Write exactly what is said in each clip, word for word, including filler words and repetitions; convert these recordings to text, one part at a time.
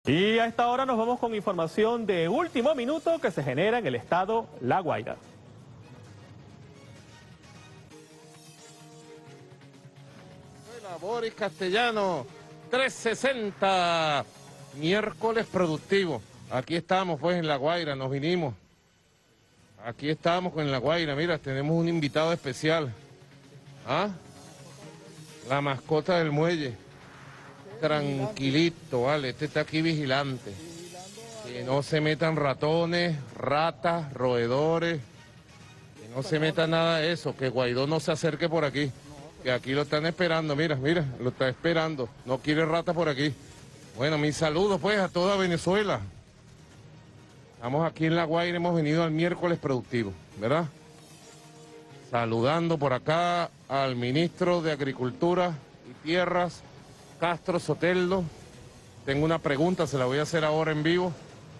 Y a esta hora nos vamos con información de último minuto que se genera en el estado La Guaira. Boris Castellano, trescientos sesenta, miércoles productivo. Aquí estamos pues en La Guaira, nos vinimos. Aquí estamos con La Guaira, mira, tenemos un invitado especial. ¿Ah? La mascota del muelle. Tranquilito, vale, este está aquí vigilante. Que no se metan ratones, ratas, roedores. Que no se meta nada de eso, que Guaidó no se acerque por aquí. Que aquí lo están esperando, mira, mira, lo está esperando. No quiere ratas por aquí. Bueno, mis saludos pues a toda Venezuela. Estamos aquí en La Guaira, hemos venido al miércoles productivo, ¿verdad? Saludando por acá al ministro de Agricultura y Tierras, Castro Soteldo. Tengo una pregunta, se la voy a hacer ahora en vivo.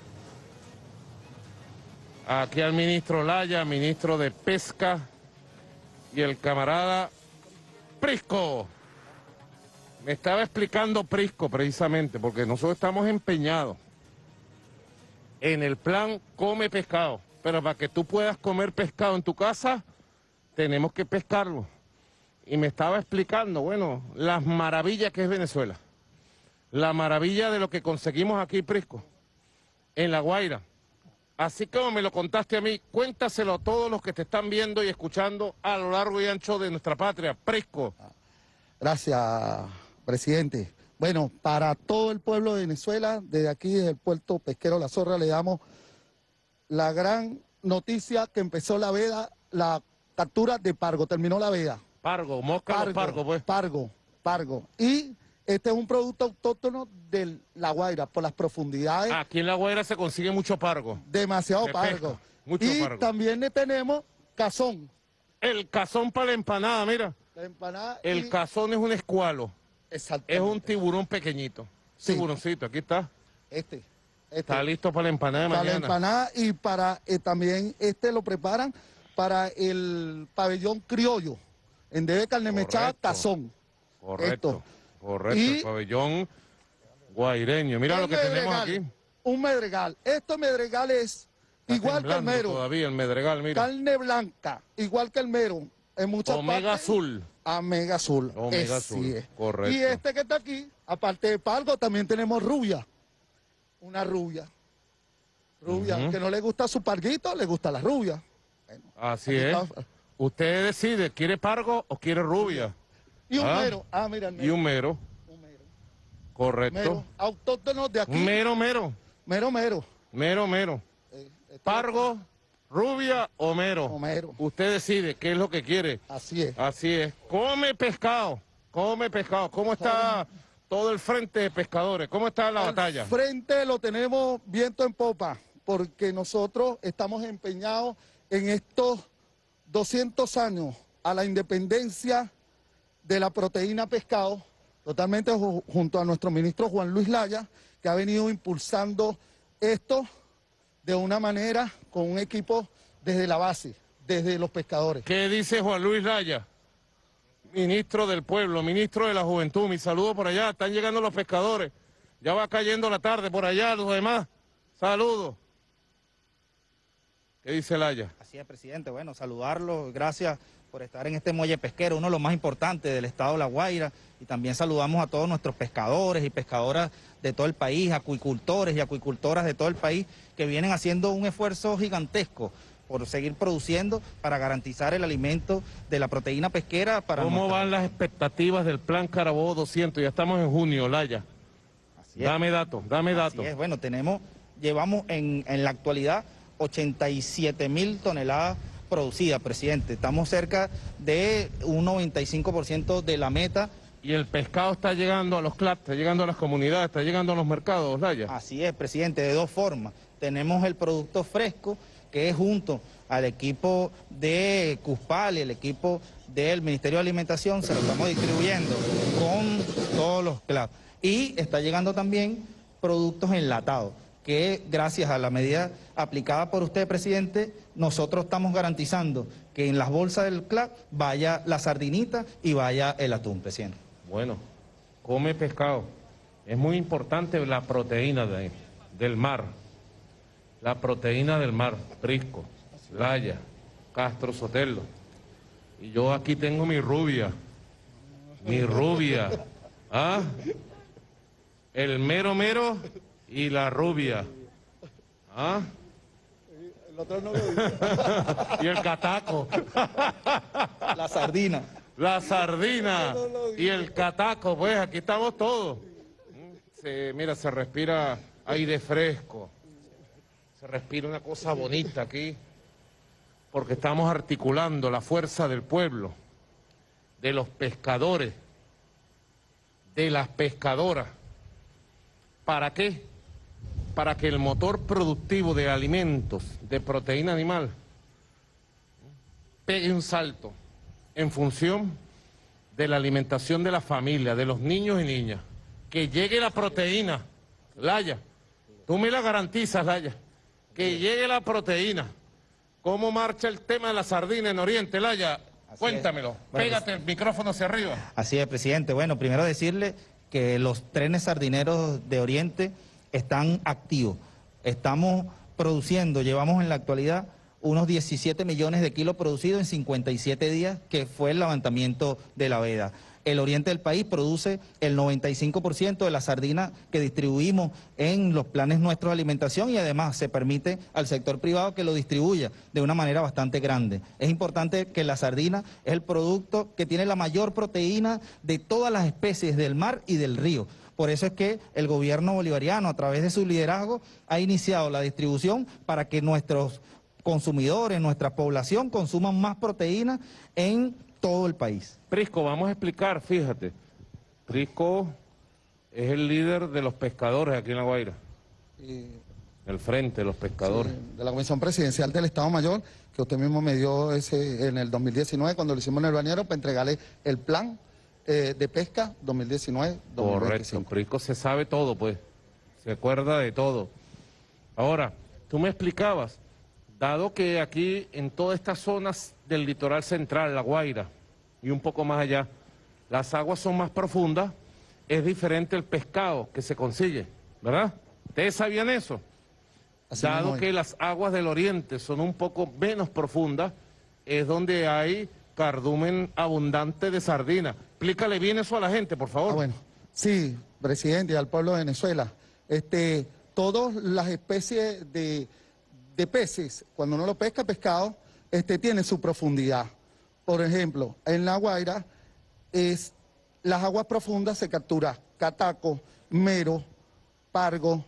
Aquí al ministro Laya, ministro de Pesca, y el camarada Prisco. Me estaba explicando Prisco precisamente, porque nosotros estamos empeñados en el plan Come Pescado. Pero para que tú puedas comer pescado en tu casa, tenemos que pescarlo. Y me estaba explicando, bueno, las maravillas que es Venezuela. La maravilla de lo que conseguimos aquí, Prisco, en La Guaira. Así como me lo contaste a mí, cuéntaselo a todos los que te están viendo y escuchando a lo largo y ancho de nuestra patria. Prisco. Gracias, presidente. Bueno, para todo el pueblo de Venezuela, desde aquí, desde el puerto pesquero La Zorra, le damos la gran noticia que empezó la veda, la captura de pargo, terminó la veda. Pargo, mosca Pargo, o pargo, pues. Pargo, pargo. Y este es un producto autóctono de La Guaira, por las profundidades. Aquí en La Guaira se consigue mucho pargo. Demasiado Se pargo. pesca, mucho y pargo. también le tenemos cazón. El cazón para la empanada, mira. La empanada El y... cazón es un escualo. Exactamente. Es un tiburón pequeñito. Sí. Tiburoncito, aquí está. Este, este. Está listo para la empanada de Para mañana. la empanada y para eh, también este lo preparan para el pabellón criollo. En D B Carne Mechada, cazón. Correcto, Esto. correcto. Y el pabellón guaireño. Mira lo que tenemos medregal, aquí. Un medregal. Este medregal es Está igual que el temblando mero. todavía el medregal, mira. Carne blanca, igual que el mero. En muchas Omega partes, azul. Omega azul. Omega Así azul, es. correcto. Y este que está aquí, aparte de pargo, también tenemos rubia. Una rubia. Rubia. Ujú. Que no le gusta su parguito, le gusta la rubia. Bueno, Así aquí es. está. Usted decide, ¿quiere pargo o quiere rubia? Y un Ah, mero. Ah, mira, el mero. Y un mero, Un mero. correcto. Mero. Autóctonos de aquí. Un mero, mero. Mero, mero. Mero, mero. Eh, este- Pargo, rubia o mero. O mero. Usted decide qué es lo que quiere. Así es. Así es. Come pescado. Come pescado. ¿Cómo está todo el frente de pescadores? ¿Cómo está la Al batalla? frente lo tenemos viento en popa, porque nosotros estamos empeñados en estos doscientos años a la independencia de la proteína pescado, totalmente ju- junto a nuestro ministro Juan Luis Laya, que ha venido impulsando esto de una manera con un equipo desde la base, desde los pescadores. ¿Qué dice Juan Luis Laya? Ministro del Pueblo, ministro de la Juventud. Mi saludo por allá. Están llegando los pescadores. Ya va cayendo la tarde por allá, los demás. Saludos. ¿Qué dice Laya? Así es, presidente. Bueno, saludarlo. Gracias por estar en este muelle pesquero, uno de los más importantes del estado de La Guaira. Y también saludamos a todos nuestros pescadores y pescadoras de todo el país, acuicultores y acuicultoras de todo el país, que vienen haciendo un esfuerzo gigantesco por seguir produciendo para garantizar el alimento de la proteína pesquera para ¿Cómo nuestra- van las expectativas del plan Carabobo doscientos? Ya estamos en junio, Laya. Así es. Dame datos, dame Así datos. es, bueno, tenemos, llevamos en, en la actualidad ochenta y siete mil toneladas producidas, presidente. Estamos cerca de un noventa y cinco por ciento de la meta. Y el pescado está llegando a los C L A P, está llegando a las comunidades, está llegando a los mercados, Laya. Así es, presidente, de dos formas. Tenemos el producto fresco, que es junto al equipo de Cuspal y el equipo del Ministerio de Alimentación, se lo estamos distribuyendo con todos los C L A P. Y está llegando también productos enlatados, que gracias a la medida aplicada por usted, presidente, nosotros estamos garantizando que en las bolsas del C L A P vaya la sardinita y vaya el atún, presidente. Bueno, come pescado. Es muy importante la proteína de, del mar. La proteína del mar, Prisco, Laya, Castro Sotelo. Y yo aquí tengo mi rubia, mi rubia, ¿ah? El mero mero y la rubia, ¿ah? El otro no lo dice. Y el cataco. La sardina. La sardina y el cataco, pues aquí estamos todos. Se, mira, se respira aire fresco, se respira una cosa bonita aquí, porque estamos articulando la fuerza del pueblo, de los pescadores, de las pescadoras. ¿Para qué? Para que el motor productivo de alimentos, de proteína animal, pegue un salto en función de la alimentación de la familia, de los niños y niñas. Que llegue la proteína, Laya, tú me la garantizas, Laya, que llegue la proteína. ¿Cómo marcha el tema de la sardina en Oriente, Laya? Así Cuéntamelo, es. Bueno, pégate el micrófono hacia arriba. Así es, presidente. Bueno, primero decirle que los trenes sardineros de Oriente están activos. Estamos produciendo, llevamos en la actualidad unos diecisiete millones de kilos producidos en cincuenta y siete días, que fue el levantamiento de la veda. El oriente del país produce el noventa y cinco por ciento de la sardina que distribuimos en los planes nuestros de alimentación, y además se permite al sector privado que lo distribuya de una manera bastante grande. Es importante que la sardina es el producto que tiene la mayor proteína de todas las especies del mar y del río. Por eso es que el gobierno bolivariano, a través de su liderazgo, ha iniciado la distribución para que nuestros consumidores, nuestra población, consuman más proteína en todo el país. Prisco, vamos a explicar, fíjate. Prisco es el líder de los pescadores aquí en La Guaira. Y, El frente de los pescadores. sí, de la Comisión Presidencial del Estado Mayor, que usted mismo me dio ese en el dos mil diecinueve, cuando lo hicimos en el bañero, para entregarle el plan eh, de pesca dos mil diecinueve dos mil veinticinco. Correcto, Prisco se sabe todo, pues. Se acuerda de todo. Ahora, tú me explicabas, dado que aquí en todas estas zonas del litoral central, La Guaira, y un poco más allá, las aguas son más profundas, es diferente el pescado que se consigue, ¿verdad? ¿Ustedes sabían eso? Así Dado mismo es. que las aguas del oriente son un poco menos profundas, es donde hay cardumen abundante de sardina. Explícale bien eso a la gente, por favor. Ah, bueno, sí, presidente, y al pueblo de Venezuela. Este, todas las especies de, de peces, cuando uno lo pesca, pescado, este, tiene su profundidad. Por ejemplo, en La Guaira, es, las aguas profundas se captura cataco, mero, pargo,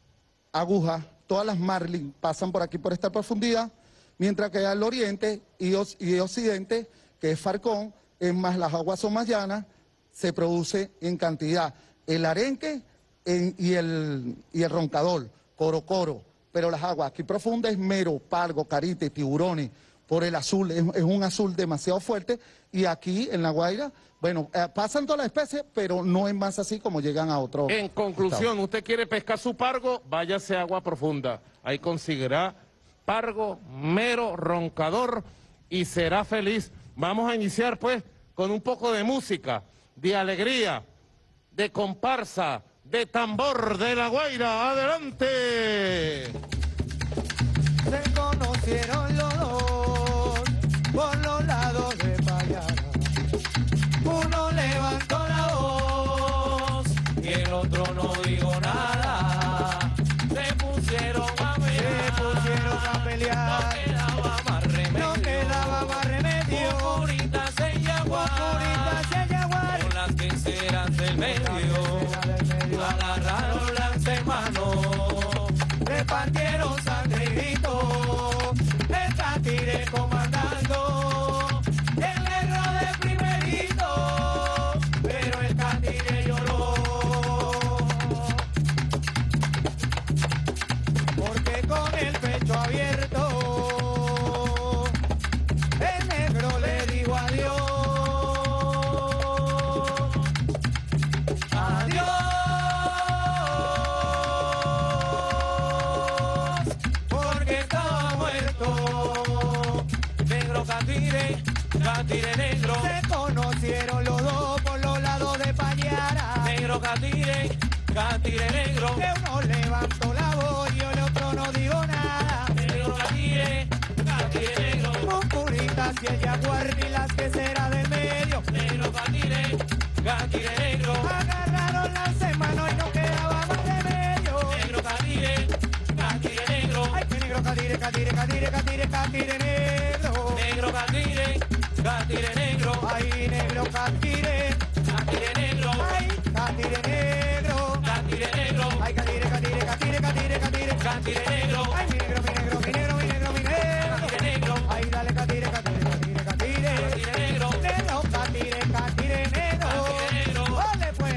aguja, todas las marlin pasan por aquí por esta profundidad, mientras que al oriente y, os, y occidente, que es Farcón, es más, las aguas son más llanas, se produce en cantidad el arenque en, y, el, y el roncador, coro coro, pero las aguas aquí profundas es mero, pargo, carite, tiburones, por el azul, es, es un azul demasiado fuerte, y aquí en La Guaira, bueno, eh, pasan todas las especies, pero no es más así como llegan a otros. En conclusión, usted quiere pescar su pargo, váyase a agua profunda. Ahí conseguirá pargo, mero, roncador y será feliz. Vamos a iniciar pues con un poco de música, de alegría, de comparsa, de tambor de La Guaira. ¡Adelante! Se conocieron los dos por los lados de Payara. Uno levantó la voz y el otro no dijo nada. Se pusieron a pelear, se pusieron a pelear. No quedaba más remedio, no quedaba más remedio. Puritas en Yaguar, puritas en Yaguar, con las quinceras del medio, agarraron las hermanos, repartieron sangre y grito. El Catire comandando, el negro de primerito, pero el Catire lloró, porque con el pecho abierto el negro le dijo adiós, adiós, porque estaba muerto. Negro Catire, Catire negro, se conocieron los dos por los lados de Pañara. Negro Catire, catire negro. Que uno levantó la voz y el otro no digo nada. Negro catire, catire negro. Con curitas y el jaguar y las que será del medio. Negro catire, catire negro. Agarraron las semanas y no quedaba más remedio. Negro catire, catire negro. Ay, que negro catire, catire, catire, catire, catire negro. Negro catire, catire negro. Ay, negro catire, catire negro. Ay, catire negro. Catire negro. Ay, catire, catire, catire, catire, catire, catire negro. Ay, mi negro, mi negro, mi negro, mi negro, mi negro. Catire negro. Ay, dale, catire, catire, catire, catire. Catire negro. Negro, catire, catire negro. Catire negro. Vale, pues.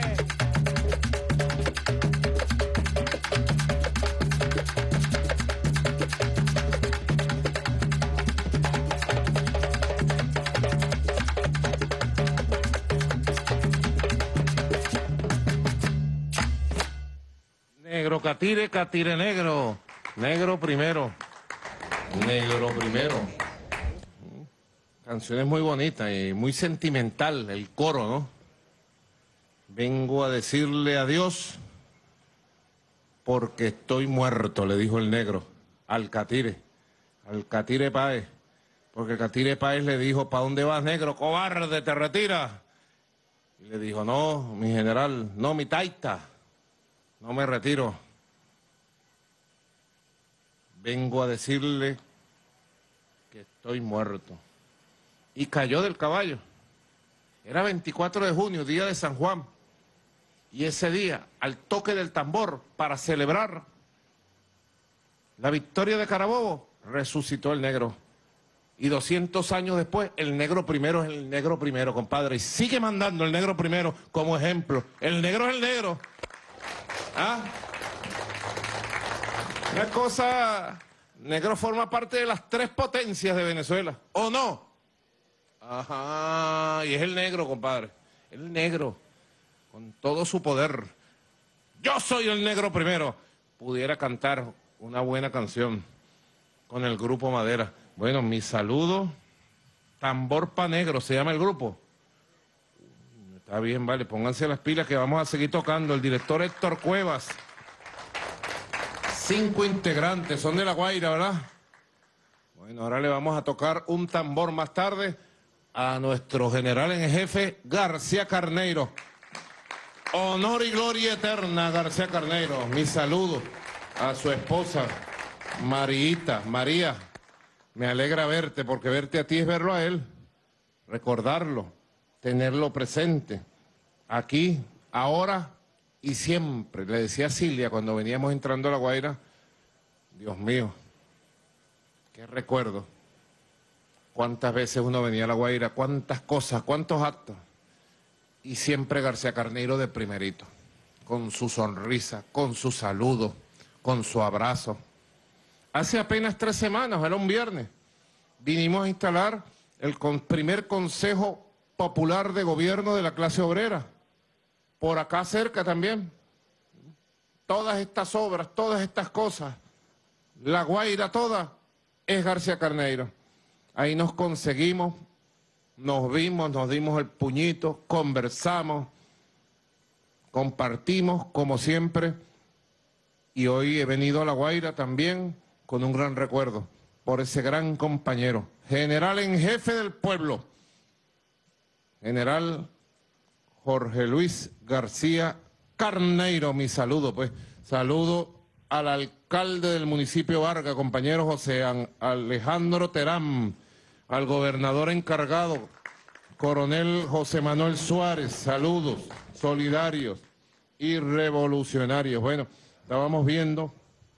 Negro catire, catire negro. Negro primero. Negro primero. Canciones muy bonitas y muy sentimental, el coro, ¿no? Vengo a decirle adiós porque estoy muerto, le dijo el negro al catire, al catire Páez. Porque catire Páez le dijo, ¿para dónde vas, negro? Cobarde, te retiras. Y le dijo, no, mi general, no, mi taita. No me retiro. Vengo a decirle que estoy muerto. Y cayó del caballo. Era veinticuatro de junio, día de San Juan. Y ese día, al toque del tambor, para celebrar la victoria de Carabobo, resucitó el negro. Y doscientos años después, el negro primero es el negro primero, compadre. Y sigue mandando el negro primero como ejemplo. El negro es el negro. ¿Ah? Una cosa, negro forma parte de las tres potencias de Venezuela, ¿o no? Ajá, y es el negro, compadre, el negro, con todo su poder. Yo soy el negro primero. Pudiera cantar una buena canción con el grupo Madera. Bueno, mi saludo, Tambor Pa' Negro, se llama el grupo. Está bien, vale, pónganse las pilas que vamos a seguir tocando. El director Héctor Cuevas. Cinco integrantes, son de La Guaira, ¿verdad? Bueno, ahora le vamos a tocar un tambor más tarde a nuestro general en jefe, García Carneiro. Honor y gloria eterna, García Carneiro. Mi saludo a su esposa, Mariita, María. Me alegra verte, porque verte a ti es verlo a él, recordarlo, tenerlo presente, aquí, ahora y siempre. Le decía a Silvia cuando veníamos entrando a La Guaira, Dios mío, qué recuerdo. Cuántas veces uno venía a La Guaira, cuántas cosas, cuántos actos. Y siempre García Carneiro de primerito, con su sonrisa, con su saludo, con su abrazo. Hace apenas tres semanas, era un viernes, vinimos a instalar el con, primer Consejo Popular de Gobierno de la clase obrera, por acá cerca también. Todas estas obras, todas estas cosas, La Guaira toda, es García Carneiro. Ahí nos conseguimos, nos vimos, nos dimos el puñito, conversamos, compartimos como siempre, y hoy he venido a La Guaira también con un gran recuerdo por ese gran compañero, general en jefe del pueblo, general Jorge Luis García Carneiro. Mi saludo, pues, saludo al alcalde del municipio Vargas, compañero José Alejandro Terán, al gobernador encargado, coronel José Manuel Suárez, saludos solidarios y revolucionarios. Bueno, estábamos viendo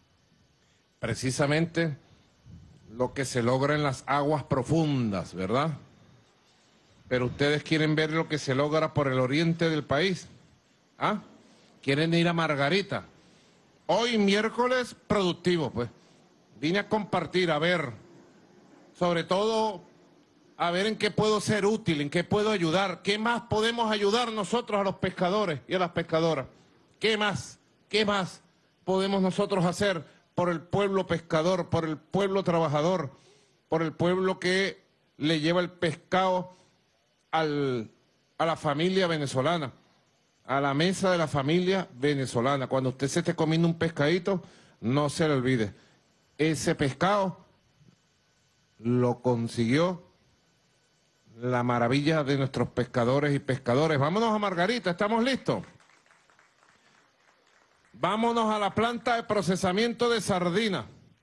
precisamente lo que se logra en las aguas profundas, ¿verdad? Pero ustedes quieren ver lo que se logra por el oriente del país. ¿Ah? Quieren ir a Margarita. Hoy miércoles productivo, pues. Vine a compartir, a ver, sobre todo, a ver en qué puedo ser útil, en qué puedo ayudar, qué más podemos ayudar nosotros a los pescadores y a las pescadoras. ¿Qué más? ¿Qué más podemos nosotros hacer por el pueblo pescador, por el pueblo trabajador, por el pueblo que le lleva el pescado al, a la familia venezolana? a la mesa de la familia venezolana. Cuando usted se esté comiendo un pescadito, no se le olvide. Ese pescado lo consiguió la maravilla de nuestros pescadores y pescadores. Vámonos a Margarita, ¿estamos listos? Vámonos a la planta de procesamiento de sardina,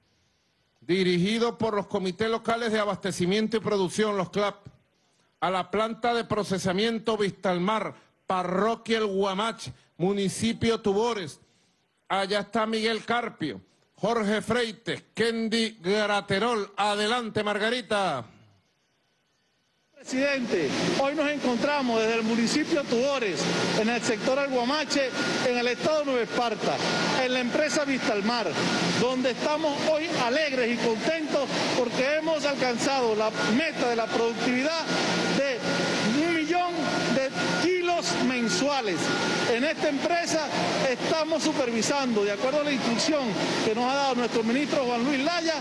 dirigido por los comités locales de abastecimiento y producción, los C L A P, a la planta de procesamiento Vistalmar, parroquia El Guamache, municipio Tubores. Allá está Miguel Carpio, Jorge Freites, Kendi Graterol. Adelante, Margarita. Presidente, hoy nos encontramos desde el municipio Tubores, en el sector El Guamache, en el estado de Nueva Esparta, en la empresa Vistalmar, donde estamos hoy alegres y contentos porque hemos alcanzado la meta de la productividad de un millón de kilos mensuales. En esta empresa estamos supervisando, de acuerdo a la instrucción que nos ha dado nuestro ministro Juan Luis Laya,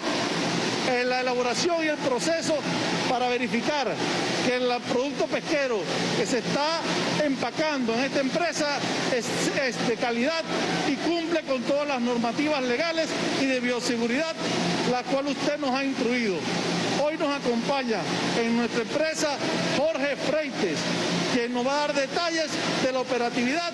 en la elaboración y el proceso para verificar que el producto pesquero que se está empacando en esta empresa es, es de calidad y cumple con todas las normativas legales y de bioseguridad, la cual usted nos ha instruido. Hoy nos acompaña en nuestra empresa Jorge Freites, quien nos va a dar detalles de la operatividad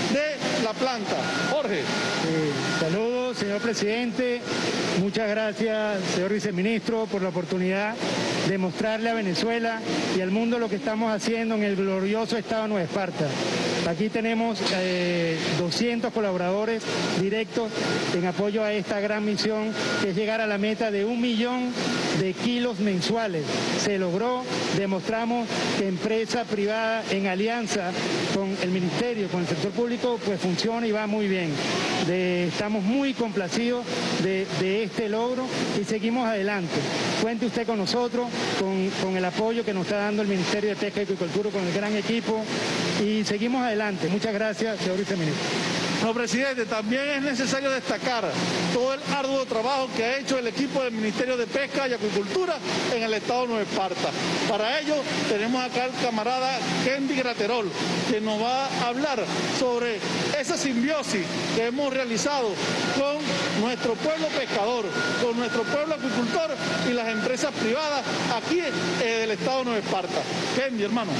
de la planta. Jorge. Eh, saludos, señor presidente. Muchas gracias, señor viceministro, por la oportunidad de mostrarle a Venezuela y al mundo lo que estamos haciendo en el glorioso estado de Nueva Esparta. Aquí tenemos eh, doscientos colaboradores directos en apoyo a esta gran misión, que es llegar a la meta de un millón de kilos mensuales. Se logró, demostramos que empresa privada en alianza con el ministerio, con el sector público, pues funciona y va muy bien. De, estamos muy complacidos de, de este logro y seguimos adelante. Cuente usted con nosotros, con, con el apoyo que nos está dando el Ministerio de Pesca y Acuicultura, con el gran equipo, y seguimos adelante. Muchas gracias, señor viceministro. No, presidente, también es necesario destacar todo el arduo trabajo que ha hecho el equipo del Ministerio de Pesca y Acuicultura en el estado de Nueva Esparta. Para ello tenemos acá al camarada Kendi Graterol, que nos va a hablar sobre esa simbiosis que hemos realizado con nuestro pueblo pescador, con nuestro pueblo acuicultor y las empresas privadas aquí eh, del estado de Nueva Esparta. Kendi, hermano.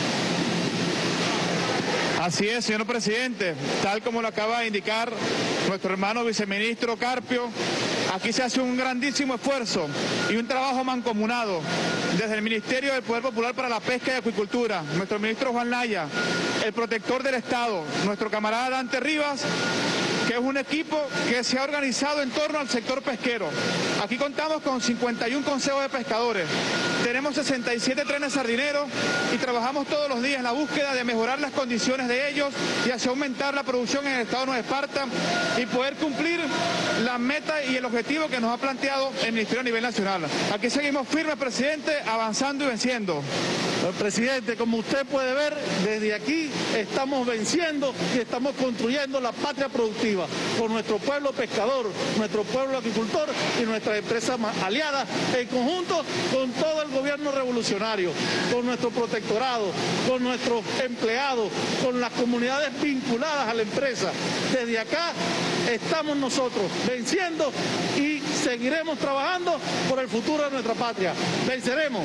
Así es, señor presidente, tal como lo acaba de indicar nuestro hermano viceministro Carpio, aquí se hace un grandísimo esfuerzo y un trabajo mancomunado desde el Ministerio del Poder Popular para la Pesca y Acuicultura, nuestro ministro Juan Laya, el protector del Estado, nuestro camarada Dante Rivas, que es un equipo que se ha organizado en torno al sector pesquero. Aquí contamos con cincuenta y un consejos de pescadores, tenemos sesenta y siete trenes sardineros y trabajamos todos los días en la búsqueda de mejorar las condiciones de ellos y así aumentar la producción en el estado de Nueva Esparta y poder cumplir la meta y el objetivo que nos ha planteado el Ministerio a nivel nacional. Aquí seguimos firmes, presidente, avanzando y venciendo. Presidente, como usted puede ver, desde aquí estamos venciendo y estamos construyendo la patria productiva con nuestro pueblo pescador, nuestro pueblo agricultor y nuestras empresas aliadas, en conjunto con todo el gobierno revolucionario, con nuestro protectorado, con nuestros empleados, con las comunidades vinculadas a la empresa. Desde acá estamos nosotros venciendo y seguiremos trabajando por el futuro de nuestra patria. Venceremos.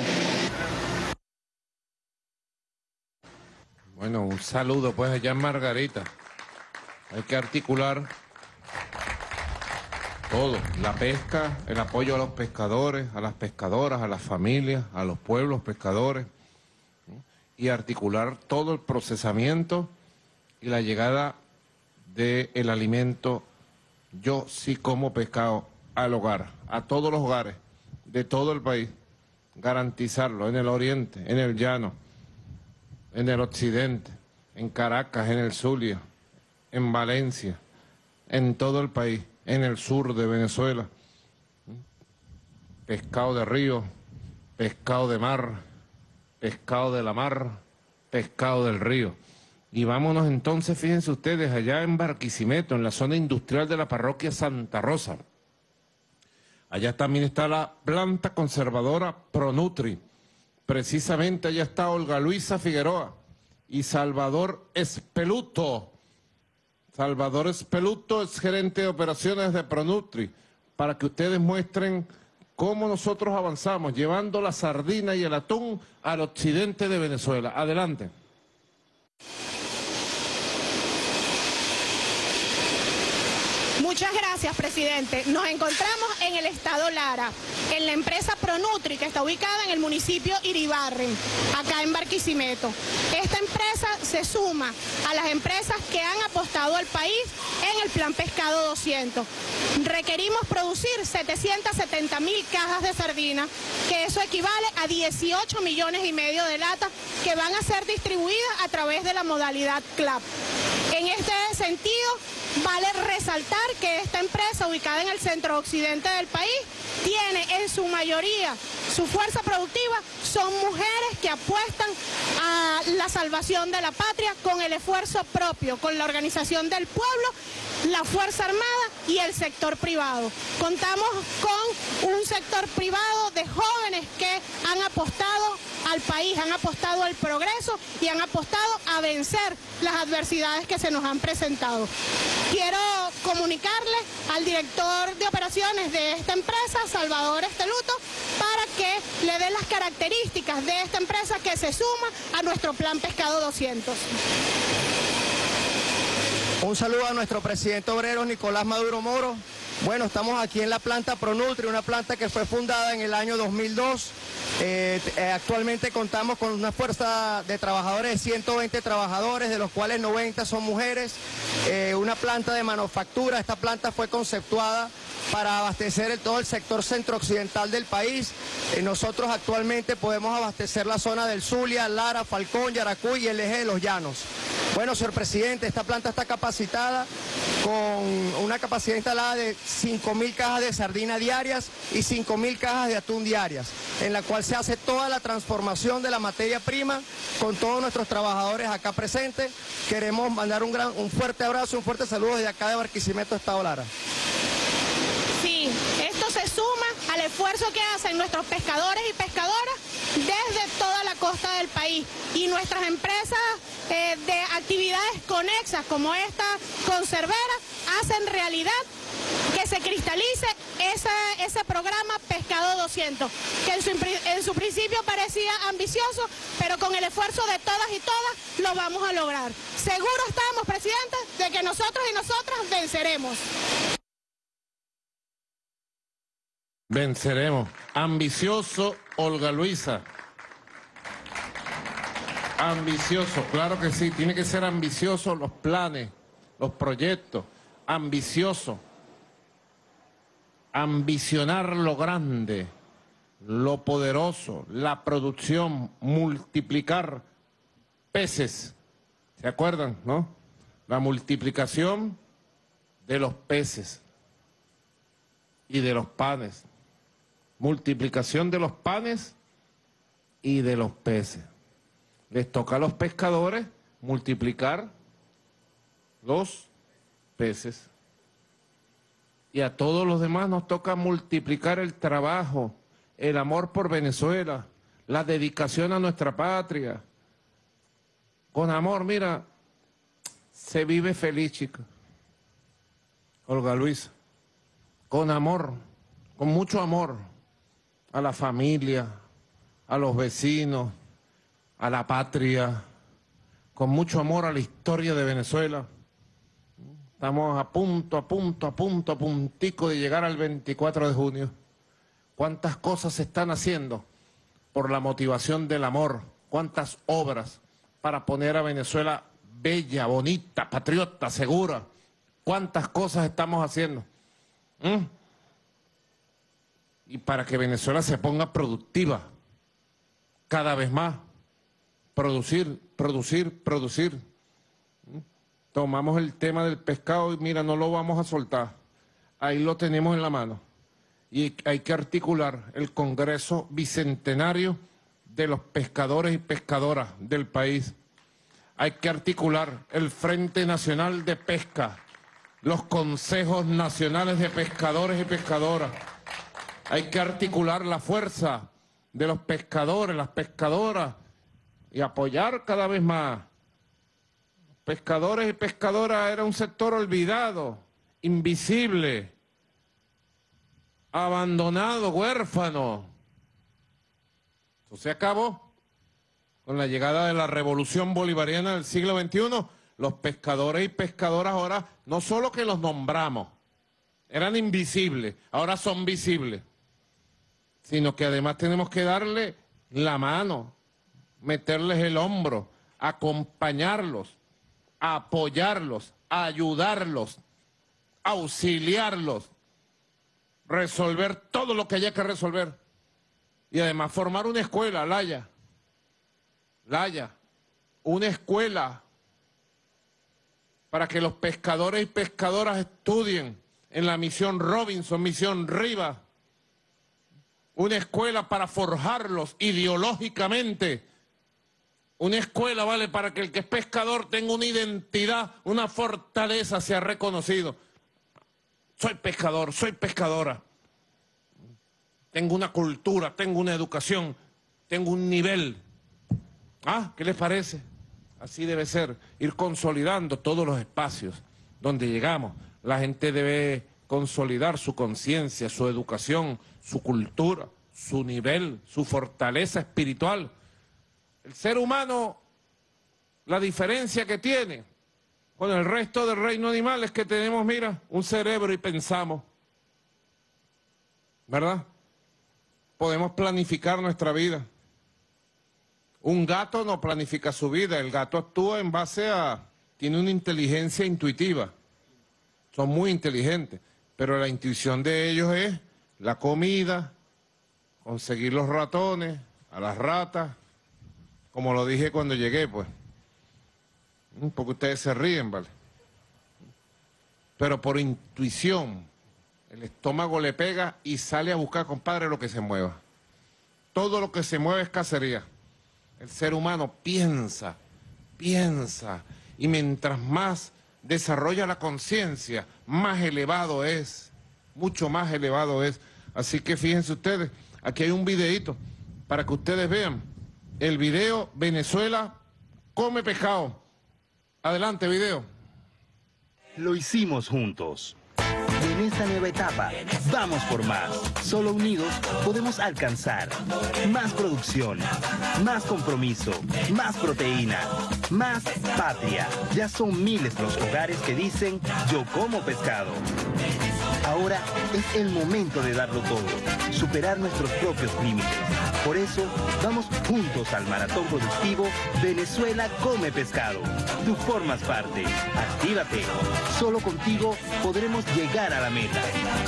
Bueno, un saludo pues allá en Margarita. Hay que articular todo, la pesca, el apoyo a los pescadores, a las pescadoras, a las familias, a los pueblos pescadores, ¿no? Y articular todo el procesamiento y la llegada del alimento Yo Sí Como Pescado al hogar, a todos los hogares de todo el país, garantizarlo en el oriente, en el llano, en el occidente, en Caracas, en el Zulia, en Valencia, en todo el país, en el sur de Venezuela. Pescado de río, pescado de mar, pescado de la mar, pescado del río. Y vámonos entonces, fíjense ustedes, allá en Barquisimeto, en la zona industrial de la parroquia Santa Rosa. Allá también está la planta conservadora Pronutri. Precisamente allá está Olga Luisa Figueroa y Salvador Espeluto, Salvador Espeluto es gerente de operaciones de Pronutri, para que ustedes muestren cómo nosotros avanzamos, llevando la sardina y el atún al occidente de Venezuela. Adelante. Muchas gracias, presidente. Nos encontramos en el estado Lara, en la empresa Pronutri, que está ubicada en el municipio Iribarren, acá en Barquisimeto. Esta empresa se suma a las empresas que han apostado al país en el Plan Pescado doscientos. Requerimos producir setecientas setenta mil cajas de sardina, que eso equivale a dieciocho millones y medio de latas que van a ser distribuidas a través de la modalidad C L A P. En este sentido, vale resaltar que esta empresa, ubicada en el centro-occidente del país, tiene en su mayoría su fuerza productiva, son mujeres que apuestan a la salvación de la patria con el esfuerzo propio, con la organización del pueblo, la Fuerza Armada y el sector privado. Contamos con un sector privado de jóvenes que han apostado al país, han apostado al progreso y han apostado a vencer las adversidades que se nos han presentado. Quiero comunicarle al director de operaciones de esta empresa, Salvador Espeluto, para que le dé las características de esta empresa que se suma a nuestro Plan Pescado doscientos. Un saludo a nuestro presidente obrero Nicolás Maduro Moro. Bueno, estamos aquí en la planta Pronutri, una planta que fue fundada en el año dos mil dos. Eh, eh, actualmente contamos con una fuerza de trabajadores de ciento veinte trabajadores, de los cuales noventa son mujeres. Eh, una planta de manufactura. Esta planta fue conceptuada para abastecer el, todo el sector centro-occidental del país. Eh, nosotros actualmente podemos abastecer la zona del Zulia, Lara, Falcón, Yaracuy y el eje de los Llanos. Bueno, señor presidente, esta planta está capacitada con una capacidad instalada de cinco mil cajas de sardina diarias y cinco mil cajas de atún diarias, en la cual se hace toda la transformación de la materia prima con todos nuestros trabajadores acá presentes. Queremos mandar un, gran, un fuerte abrazo, un fuerte saludo desde acá de Barquisimeto, Estado Lara. Sí, esto se suma al esfuerzo que hacen nuestros pescadores y pescadoras desde toda la costa del país, y nuestras empresas eh, de actividades conexas como esta conservera hacen realidad que se cristalice ese, ese programa Pescado doscientos, que en su, en su principio parecía ambicioso, pero con el esfuerzo de todas y todas lo vamos a lograr. Seguro estamos, presidente, de que nosotros y nosotras venceremos. Venceremos. Ambicioso, Olga Luisa. Ambicioso, claro que sí. Tiene que ser ambicioso los planes, los proyectos. Ambicioso. Ambicionar lo grande, lo poderoso, la producción, multiplicar peces. ¿Se acuerdan, no? La multiplicación de los peces y de los panes. Multiplicación de los panes y de los peces. Les toca a los pescadores multiplicar los peces. Y a todos los demás nos toca multiplicar el trabajo, el amor por Venezuela, la dedicación a nuestra patria. Con amor, mira, se vive feliz, chica. Olga Luisa. Con amor, con mucho amor a la familia, a los vecinos, a la patria, con mucho amor a la historia de Venezuela. Estamos a punto, a punto, a punto, a puntico de llegar al veinticuatro de junio. ¿Cuántas cosas se están haciendo por la motivación del amor? ¿Cuántas obras para poner a Venezuela bella, bonita, patriota, segura? ¿Cuántas cosas estamos haciendo? ¿Mm? Y para que Venezuela se ponga productiva cada vez más. Producir, producir, producir. ¿Mm? Tomamos el tema del pescado y mira, no lo vamos a soltar. Ahí lo tenemos en la mano. Y hay que articular el Congreso Bicentenario de los pescadores y pescadoras del país. Hay que articular el Frente Nacional de Pesca, los consejos nacionales de pescadores y pescadoras. Hay que articular la fuerza de los pescadores, las pescadoras, y apoyar cada vez más pescadores y pescadoras era un sector olvidado, invisible, abandonado, huérfano. Eso se acabó con la llegada de la revolución bolivariana del siglo veintiuno. Los pescadores y pescadoras ahora, no solo que los nombramos, eran invisibles, ahora son visibles, sino que además tenemos que darle la mano, meterles el hombro, acompañarlos, apoyarlos, ayudarlos, auxiliarlos, resolver todo lo que haya que resolver. Y además formar una escuela, Laya, Laya, una escuela para que los pescadores y pescadoras estudien en la misión Robinson, misión Rivas, una escuela para forjarlos ideológicamente, una escuela, ¿vale?, para que el que es pescador tenga una identidad, una fortaleza, sea reconocido. Soy pescador, soy pescadora, tengo una cultura, tengo una educación, tengo un nivel. ¿Ah? ¿Qué les parece? Así debe ser, ir consolidando todos los espacios donde llegamos. La gente debe consolidar su conciencia, su educación, su cultura, su nivel, su fortaleza espiritual. El ser humano, la diferencia que tiene con el resto del reino animal es que tenemos, mira, un cerebro y pensamos, ¿verdad? Podemos planificar nuestra vida. Un gato no planifica su vida, el gato actúa en base a... tiene una inteligencia intuitiva, son muy inteligentes, pero la intuición de ellos es la comida, conseguir los ratones, a las ratas, como lo dije cuando llegué, pues. Porque ustedes se ríen, ¿vale? Pero por intuición, el estómago le pega y sale a buscar, compadre, lo que se mueva. Todo lo que se mueve es cacería. El ser humano piensa, piensa, y mientras más desarrolla la conciencia, más elevado es, mucho más elevado es. Así que fíjense ustedes, aquí hay un videíto para que ustedes vean. El video Venezuela come pescado. Adelante, video. Lo hicimos juntos. En esta nueva etapa, vamos por más. Solo unidos podemos alcanzar más producción, más compromiso, más proteína, más patria. Ya son miles los hogares que dicen, yo como pescado. Ahora es el momento de darlo todo, superar nuestros propios límites. Por eso, vamos juntos al maratón productivo Venezuela Come Pescado. Tú formas parte. Actívate. Solo contigo podremos llegar a la meta.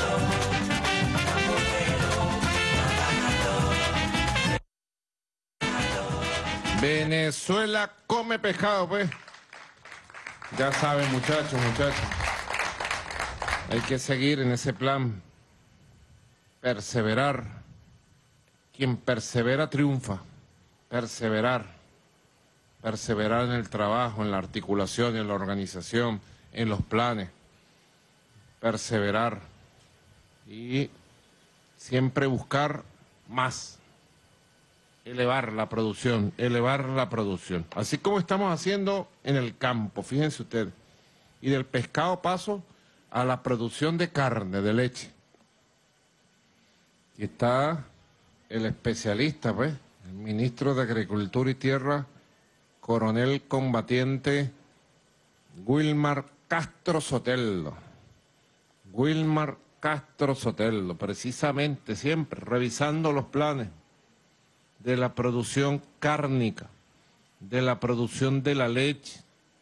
Venezuela Come Pescado, pues. Ya saben, muchachos, muchachos. Hay que seguir en ese plan. Perseverar. Quien persevera triunfa. Perseverar. Perseverar en el trabajo, en la articulación, en la organización, en los planes. Perseverar. Y siempre buscar más. Elevar la producción, elevar la producción. Así como estamos haciendo en el campo, fíjense ustedes. Y del pescado paso a la producción de carne, de leche. Y está el especialista, pues, el ministro de Agricultura y Tierra, coronel combatiente Wilmar Castro Sotelo. Wilmar Castro Sotelo, precisamente siempre revisando los planes de la producción cárnica, de la producción de la leche.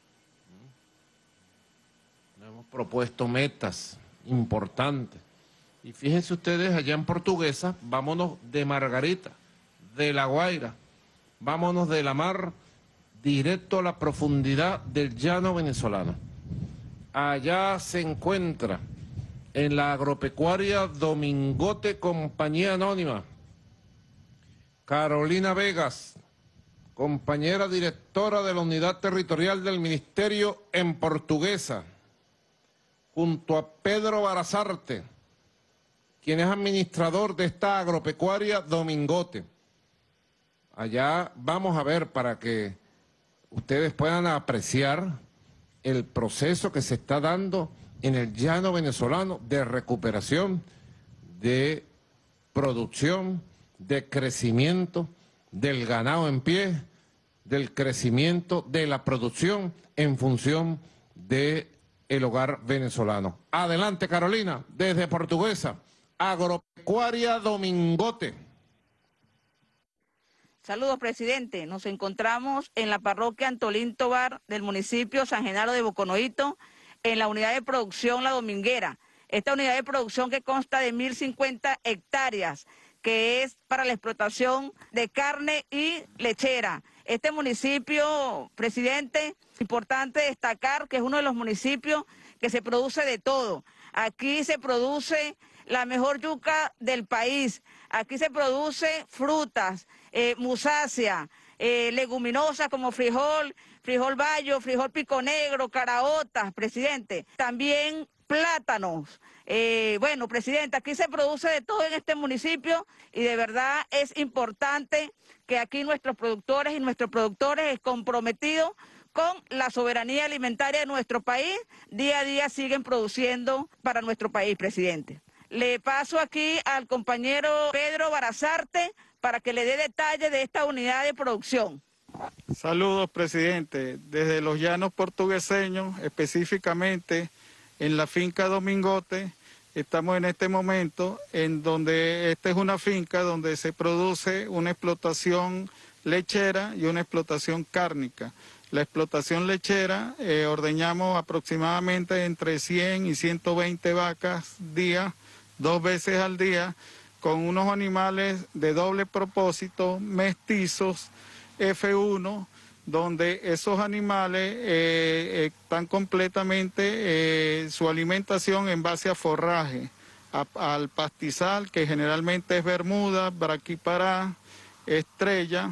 Hemos propuesto metas importantes. Y fíjense ustedes, allá en Portuguesa, vámonos de Margarita, de La Guaira, vámonos de la mar directo a la profundidad del llano venezolano. Allá se encuentra, en la agropecuaria Domingote Compañía Anónima, Carolina Vegas, compañera directora de la Unidad Territorial del Ministerio en Portuguesa, junto a Pedro Barazarte, quien es administrador de esta agropecuaria Domingote. Allá vamos a ver para que ustedes puedan apreciar el proceso que se está dando en el llano venezolano de recuperación, de producción, de crecimiento del ganado en pie, del crecimiento de la producción en función del hogar venezolano. Adelante, Carolina, desde Portuguesa, Agropecuaria Domingote. Saludos, presidente. Nos encontramos en la parroquia Antolín Tobar del municipio San Genaro de Boconoito, en la unidad de producción La Dominguera. Esta unidad de producción que consta de mil cincuenta hectáreas, que es para la explotación de carne y lechera. Este municipio, presidente, importante destacar que es uno de los municipios que se produce de todo. Aquí se produce la mejor yuca del país. Aquí se produce frutas, eh, musácea, eh, leguminosas como frijol, frijol bayo, frijol pico negro, caraotas, presidente. También plátanos. Eh, bueno, presidente, aquí se produce de todo en este municipio y de verdad es importante que aquí nuestros productores y nuestros productores comprometidos con la soberanía alimentaria de nuestro país, día a día siguen produciendo para nuestro país, presidente. Le paso aquí al compañero Pedro Barazarte para que le dé detalles de esta unidad de producción. Saludos, presidente. Desde los llanos portugueseños, específicamente en la finca Domingote, estamos en este momento en donde esta es una finca donde se produce una explotación lechera y una explotación cárnica. La explotación lechera, eh, ordeñamos aproximadamente entre cien y ciento veinte vacas día, dos veces al día, con unos animales de doble propósito, mestizos, F uno, donde esos animales eh, están completamente, eh, su alimentación en base a forraje, a, al pastizal, que generalmente es bermuda, braquipará, estrella,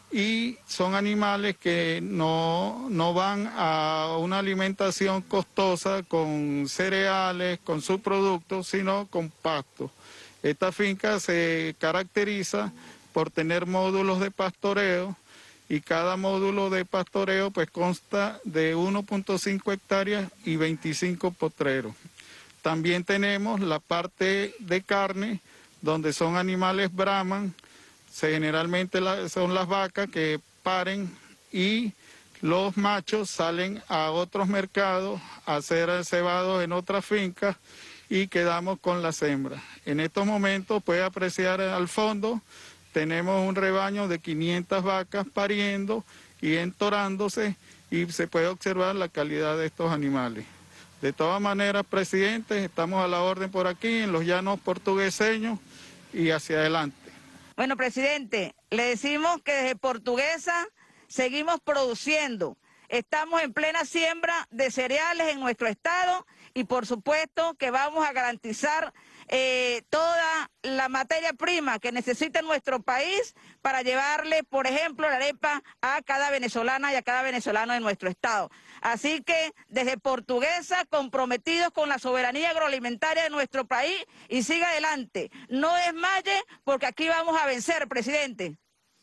y son animales que no, no van a una alimentación costosa con cereales, con subproductos, sino con pasto. Esta finca se caracteriza por tener módulos de pastoreo, y cada módulo de pastoreo pues consta de uno punto cinco hectáreas y veinticinco potreros. También tenemos la parte de carne, donde son animales Brahman, generalmente la, son las vacas que paren y los machos salen a otros mercados a ser cebados en otras fincas y quedamos con las hembras. En estos momentos puede apreciar al fondo, tenemos un rebaño de quinientas vacas pariendo y entorándose y se puede observar la calidad de estos animales. De todas maneras, presidente, estamos a la orden por aquí en los llanos portugueseños y hacia adelante. Bueno, presidente, le decimos que desde Portuguesa seguimos produciendo. Estamos en plena siembra de cereales en nuestro estado y por supuesto que vamos a garantizar eh, toda la materia prima que necesita nuestro país para llevarle, por ejemplo, la arepa a cada venezolana y a cada venezolano de nuestro estado. Así que desde Portuguesa, comprometidos con la soberanía agroalimentaria de nuestro país y siga adelante. No desmaye porque aquí vamos a vencer, presidente.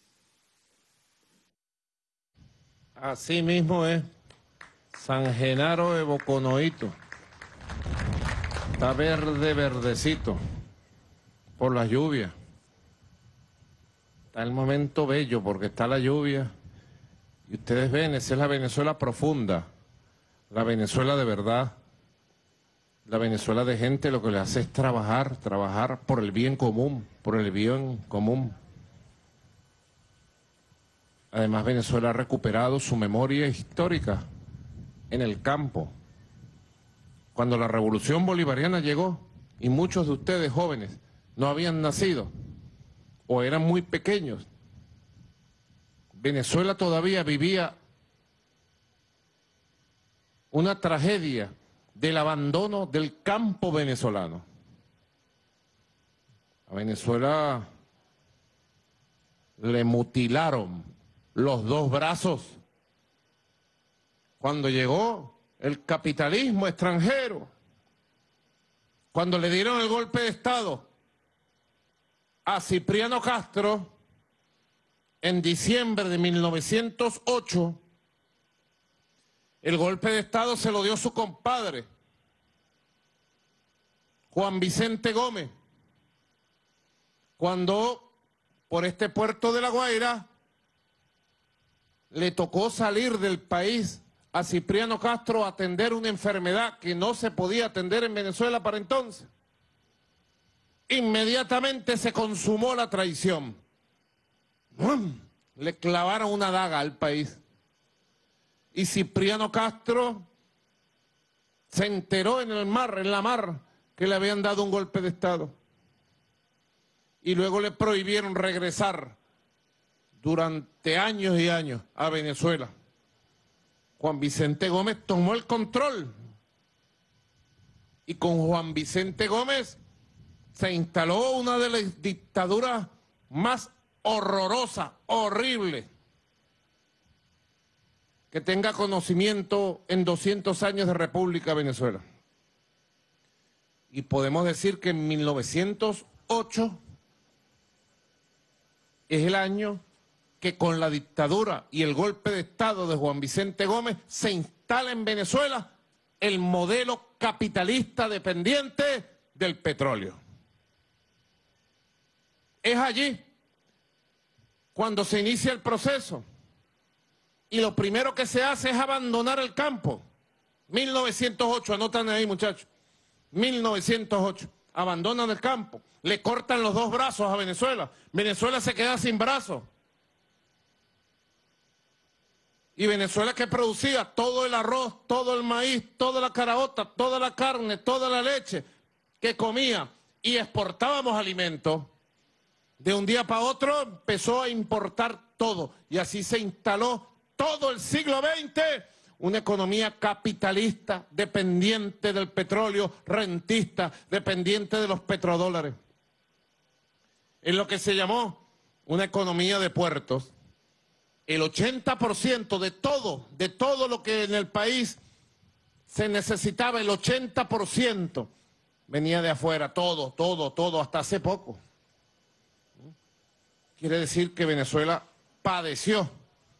Así mismo es. San Genaro de Boconoito. Está verde, verdecito, por las lluvias. Está el momento bello porque está la lluvia. Y ustedes ven, esa es la Venezuela profunda, la Venezuela de verdad, la Venezuela de gente lo que le hace es trabajar, trabajar por el bien común, por el bien común. Además, Venezuela ha recuperado su memoria histórica en el campo. Cuando la revolución bolivariana llegó y muchos de ustedes jóvenes no habían nacido o eran muy pequeños, Venezuela todavía vivía una tragedia del abandono del campo venezolano. A Venezuela le mutilaron los dos brazos cuando llegó el capitalismo extranjero, cuando le dieron el golpe de Estado a Cipriano Castro en diciembre de mil novecientos ocho, El golpe de Estado se lo dio su compadre, Juan Vicente Gómez, cuando por este puerto de La Guaira le tocó salir del país a Cipriano Castro a atender una enfermedad que no se podía atender en Venezuela para entonces. Inmediatamente se consumó la traición. Le clavaron una daga al país. Y Cipriano Castro se enteró en el mar, en la mar, que le habían dado un golpe de Estado. Y luego le prohibieron regresar durante años y años a Venezuela. Juan Vicente Gómez tomó el control. Y con Juan Vicente Gómez se instaló una de las dictaduras más horrorosas, horribles, que tenga conocimiento en doscientos años de República Venezuela. Y podemos decir que en mil novecientos ocho es el año que con la dictadura y el golpe de Estado de Juan Vicente Gómez se instala en Venezuela el modelo capitalista dependiente del petróleo. Es allí cuando se inicia el proceso y lo primero que se hace es abandonar el campo. mil novecientos ocho, anotan ahí muchachos, mil novecientos ocho, abandonan el campo, le cortan los dos brazos a Venezuela, Venezuela se queda sin brazos. Y Venezuela, que producía todo el arroz, todo el maíz, toda la caraota, toda la carne, toda la leche que comía y exportábamos alimentos, de un día para otro empezó a importar todo y así se instaló todo el siglo veinte una economía capitalista dependiente del petróleo, rentista, dependiente de los petrodólares. En lo que se llamó una economía de puertos. El ochenta por ciento de todo, de todo lo que en el país se necesitaba, el ochenta por ciento venía de afuera, todo, todo, todo, hasta hace poco. Quiere decir que Venezuela padeció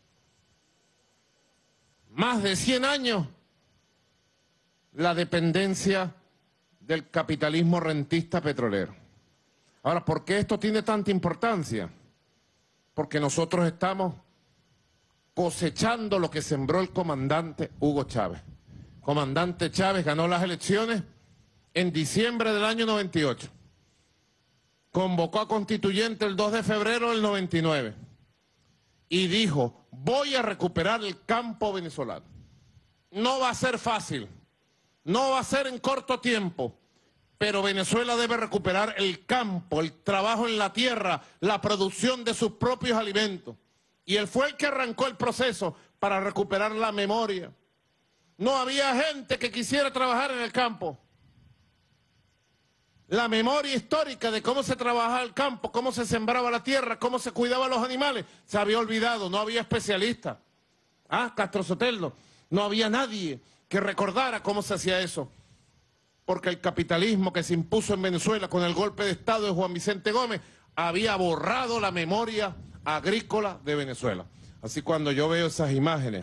más de cien años la dependencia del capitalismo rentista petrolero. Ahora, ¿por qué esto tiene tanta importancia? Porque nosotros estamos cosechando lo que sembró el comandante Hugo Chávez. Comandante Chávez ganó las elecciones en diciembre del año noventa y ocho. Convocó a constituyente el dos de febrero del noventa y nueve. Y dijo, voy a recuperar el campo venezolano. No va a ser fácil, no va a ser en corto tiempo, pero Venezuela debe recuperar el campo, el trabajo en la tierra, la producción de sus propios alimentos. Y él fue el que arrancó el proceso para recuperar la memoria. No había gente que quisiera trabajar en el campo. La memoria histórica de cómo se trabajaba el campo, cómo se sembraba la tierra, cómo se cuidaban los animales, se había olvidado, no había especialistas. Ah, Castro Soteldo, no había nadie que recordara cómo se hacía eso. Porque el capitalismo que se impuso en Venezuela con el golpe de Estado de Juan Vicente Gómez había borrado la memoria agrícola de Venezuela. Así cuando yo veo esas imágenes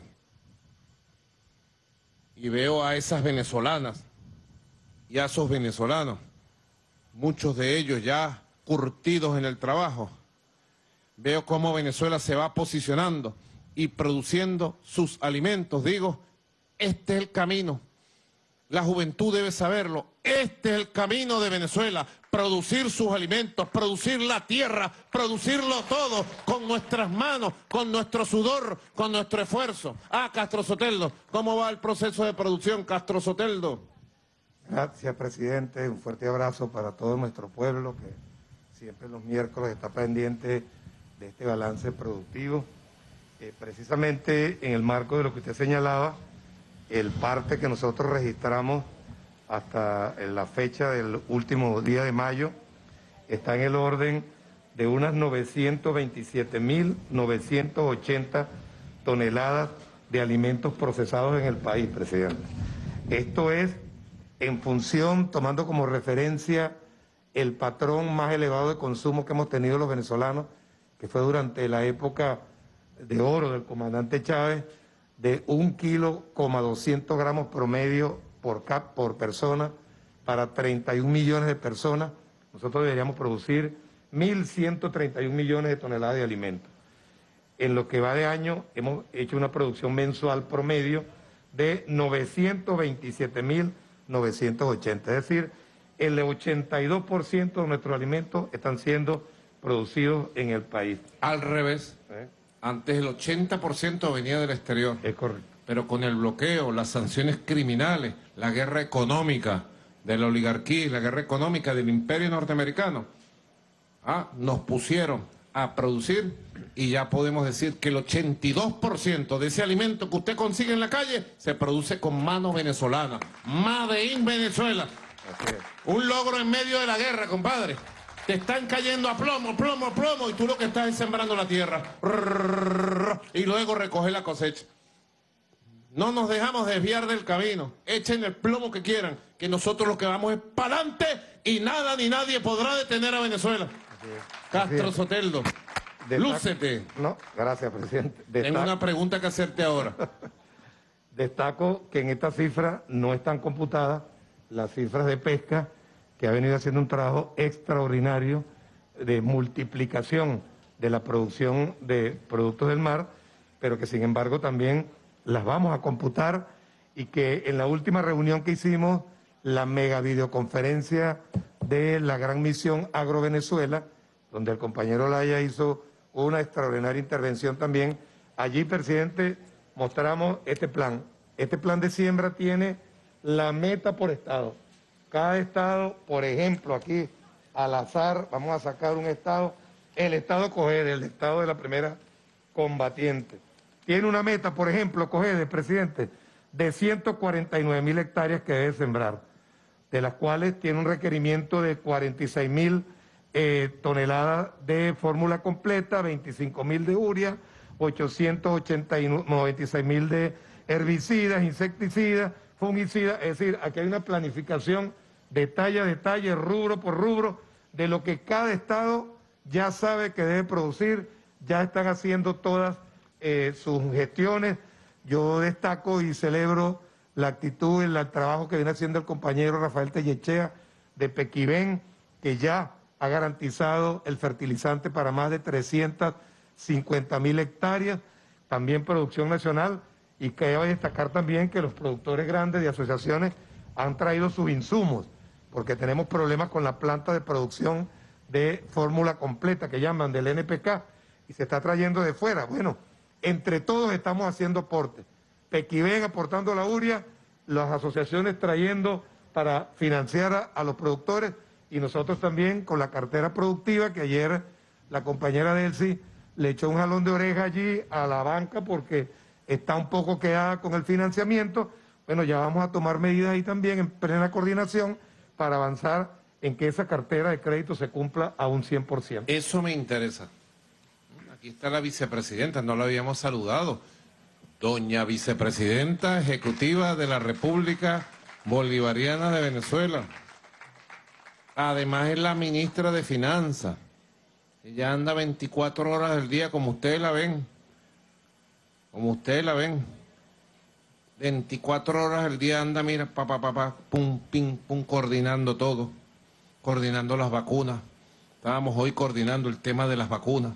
y veo a esas venezolanas y a esos venezolanos, muchos de ellos ya curtidos en el trabajo, veo cómo Venezuela se va posicionando y produciendo sus alimentos. Digo, este es el camino. La juventud debe saberlo. Este es el camino de Venezuela. Producir sus alimentos, producir la tierra, producirlo todo con nuestras manos, con nuestro sudor, con nuestro esfuerzo. Ah, Castro Soteldo, ¿cómo va el proceso de producción, Castro Soteldo? Gracias, presidente. Un fuerte abrazo para todo nuestro pueblo que siempre los miércoles está pendiente de este balance productivo. Eh, precisamente en el marco de lo que usted señalaba, el parte que nosotros registramos hasta la fecha del último día de mayo está en el orden de unas novecientos veintisiete mil novecientos ochenta toneladas de alimentos procesados en el país, presidente. Esto es en función, tomando como referencia el patrón más elevado de consumo que hemos tenido los venezolanos, que fue durante la época de oro del comandante Chávez, de un kilo coma doscientos gramos promedio por, cap, por persona para treinta y un millones de personas. Nosotros deberíamos producir mil ciento treinta y un millones de toneladas de alimentos. En lo que va de año hemos hecho una producción mensual promedio de novecientos veintisiete mil novecientos ochenta, es decir, el ochenta y dos por ciento de nuestros alimentos están siendo producidos en el país. Al revés, ¿Eh? antes el ochenta por ciento venía del exterior. Es correcto. Pero con el bloqueo, las sanciones criminales, la guerra económica de la oligarquía y la guerra económica del imperio norteamericano, ah, nos pusieron a producir y ya podemos decir que el ochenta y dos por ciento de ese alimento que usted consigue en la calle se produce con mano venezolana. Made in Venezuela. Un logro en medio de la guerra, compadre. Te están cayendo a plomo, plomo, plomo y tú lo que estás es sembrando la tierra. Y luego recoger la cosecha. No nos dejamos desviar del camino. Echen el plomo que quieran, que nosotros lo que vamos es para adelante y nada ni nadie podrá detener a Venezuela. Castro Soteldo, lúcete. No, gracias, presidente. Destaco. Tengo una pregunta que hacerte ahora. Destaco que en esta cifra no están computadas las cifras de pesca, que ha venido haciendo un trabajo extraordinario de multiplicación de la producción de productos del mar, pero que sin embargo también las vamos a computar y que en la última reunión que hicimos, la mega videoconferencia de la gran misión Agro Venezuela, donde el compañero Laya hizo una extraordinaria intervención también, allí, presidente, mostramos este plan. Este plan de siembra tiene la meta por estado. Cada estado, por ejemplo, aquí al azar, vamos a sacar un estado, el estado Cogede, el estado de la primera combatiente. Tiene una meta, por ejemplo, Cogede, presidente, de ciento cuarenta y nueve mil hectáreas que debe sembrar, de las cuales tiene un requerimiento de cuarenta y seis mil eh, toneladas de fórmula completa, veinticinco mil de urea, ochocientos noventa y seis mil de herbicidas, insecticidas, fungicidas, es decir, aquí hay una planificación detalle a detalle, rubro por rubro, de lo que cada estado ya sabe que debe producir, ya están haciendo todas eh, sus gestiones. Yo destaco y celebro la actitud y el trabajo que viene haciendo el compañero Rafael Tellechea de Pequibén, que ya ha garantizado el fertilizante para más de trescientas cincuenta mil hectáreas, también producción nacional, y que debe destacar también que los productores grandes de asociaciones han traído sus insumos, porque tenemos problemas con la planta de producción de fórmula completa, que llaman del N P K, y se está trayendo de fuera. Bueno, entre todos estamos haciendo aportes. Pequibén aportando la urea, las asociaciones trayendo para financiar a, a los productores, y nosotros también con la cartera productiva, que ayer la compañera Delcy le echó un jalón de oreja allí a la banca porque está un poco quedada con el financiamiento. Bueno, ya vamos a tomar medidas ahí también en plena coordinación para avanzar en que esa cartera de crédito se cumpla a un cien por ciento. Eso me interesa. Aquí está la vicepresidenta, no la habíamos saludado. Doña Vicepresidenta Ejecutiva de la República Bolivariana de Venezuela. Además es la ministra de Finanzas. Ella anda veinticuatro horas del día, como ustedes la ven. Como ustedes la ven. veinticuatro horas del día anda, mira, pa, pa, pa, pa, pum, pim, pum, coordinando todo. Coordinando las vacunas. Estábamos hoy coordinando el tema de las vacunas.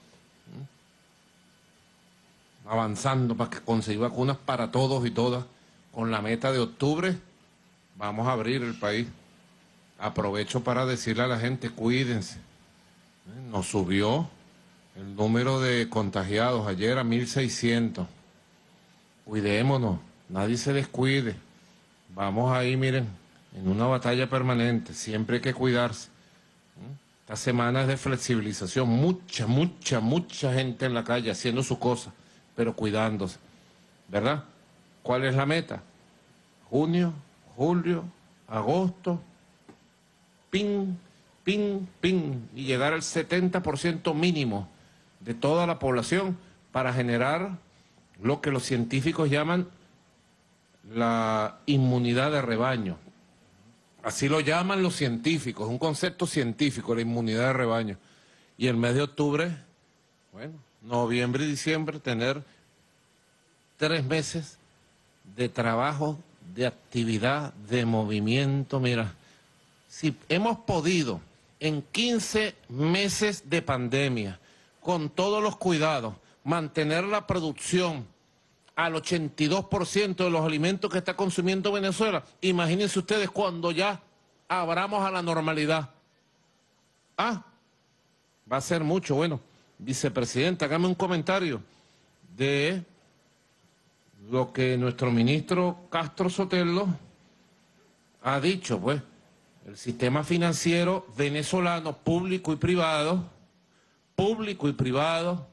Avanzando para conseguir vacunas para todos y todas. Con la meta de octubre vamos a abrir el país. Aprovecho para decirle a la gente, cuídense. Nos subió el número de contagiados ayer a mil seiscientos. Cuidémonos, nadie se descuide. Vamos ahí, miren, en una batalla permanente. Siempre hay que cuidarse. Esta semana es de flexibilización. Mucha, mucha, mucha gente en la calle haciendo su cosa, pero cuidándose. ¿Verdad? ¿Cuál es la meta? Junio, julio, agosto, pin, pin, pin, y llegar al setenta por ciento mínimo de toda la población para generar lo que los científicos llaman la inmunidad de rebaño. Así lo llaman los científicos, un concepto científico, la inmunidad de rebaño. Y el mes de octubre, bueno, noviembre y diciembre, tener tres meses de trabajo, de actividad, de movimiento. Mira, si hemos podido en quince meses de pandemia, con todos los cuidados, mantener la producción al ochenta y dos por ciento de los alimentos que está consumiendo Venezuela, imagínense ustedes cuando ya abramos a la normalidad. Ah, va a ser mucho. Bueno, vicepresidenta, hágame un comentario de lo que nuestro ministro Castro Sotelo ha dicho, pues, el sistema financiero venezolano, público y privado, público y privado,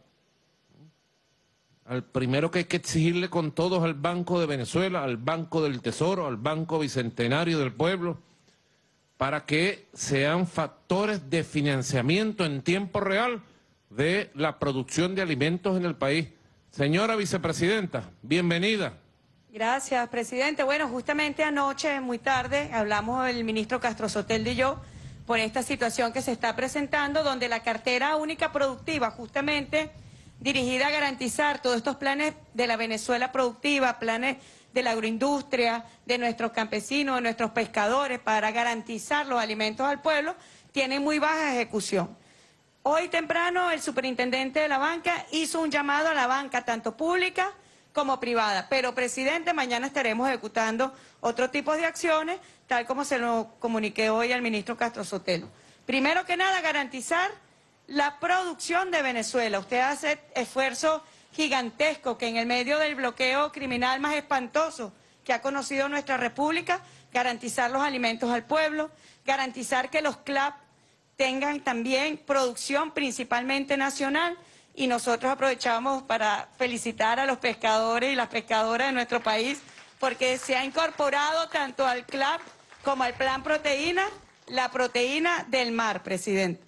al primero que hay que exigirle con todos al Banco de Venezuela, al Banco del Tesoro, al Banco Bicentenario del Pueblo, para que sean factores de financiamiento en tiempo real de la producción de alimentos en el país. Señora vicepresidenta, bienvenida. Gracias, presidente. Bueno, justamente anoche, muy tarde, hablamos el ministro Castro Sotelo y yo por esta situación que se está presentando, donde la cartera única productiva, justamente dirigida a garantizar todos estos planes de la Venezuela productiva, planes de la agroindustria, de nuestros campesinos, de nuestros pescadores, para garantizar los alimentos al pueblo, tiene muy baja ejecución. Hoy temprano el superintendente de la banca hizo un llamado a la banca, tanto pública como privada. Pero, presidente, mañana estaremos ejecutando otro tipo de acciones, tal como se lo comuniqué hoy al ministro Castro Sotelo. Primero que nada, garantizar la producción de Venezuela. Usted hace esfuerzo gigantesco que en el medio del bloqueo criminal más espantoso que ha conocido nuestra república, garantizar los alimentos al pueblo, garantizar que los C L A P tengan también producción principalmente nacional, y nosotros aprovechamos para felicitar a los pescadores y las pescadoras de nuestro país porque se ha incorporado tanto al C L A P como al Plan Proteína, la proteína del mar, presidente.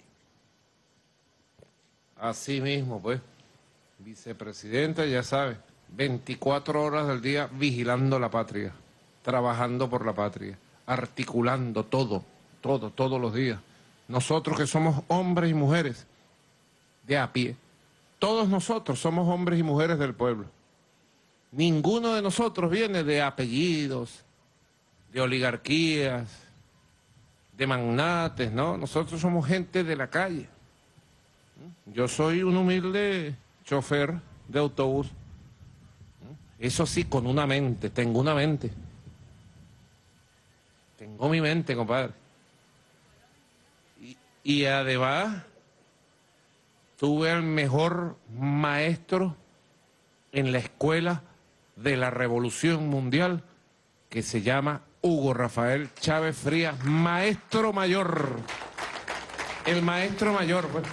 Así mismo, pues, vicepresidenta, ya sabe, veinticuatro horas del día vigilando la patria, trabajando por la patria, articulando todo, todo, todos los días. Nosotros que somos hombres y mujeres de a pie, todos nosotros somos hombres y mujeres del pueblo. Ninguno de nosotros viene de apellidos, de oligarquías, de magnates, ¿no? Nosotros somos gente de la calle. Yo soy un humilde chofer de autobús. Eso sí, con una mente, tengo una mente. Tengo mi mente, compadre. Y, y además, tuve al mejor maestro en la escuela de la Revolución Mundial, que se llama Hugo Rafael Chávez Frías, maestro mayor. El maestro mayor, pues.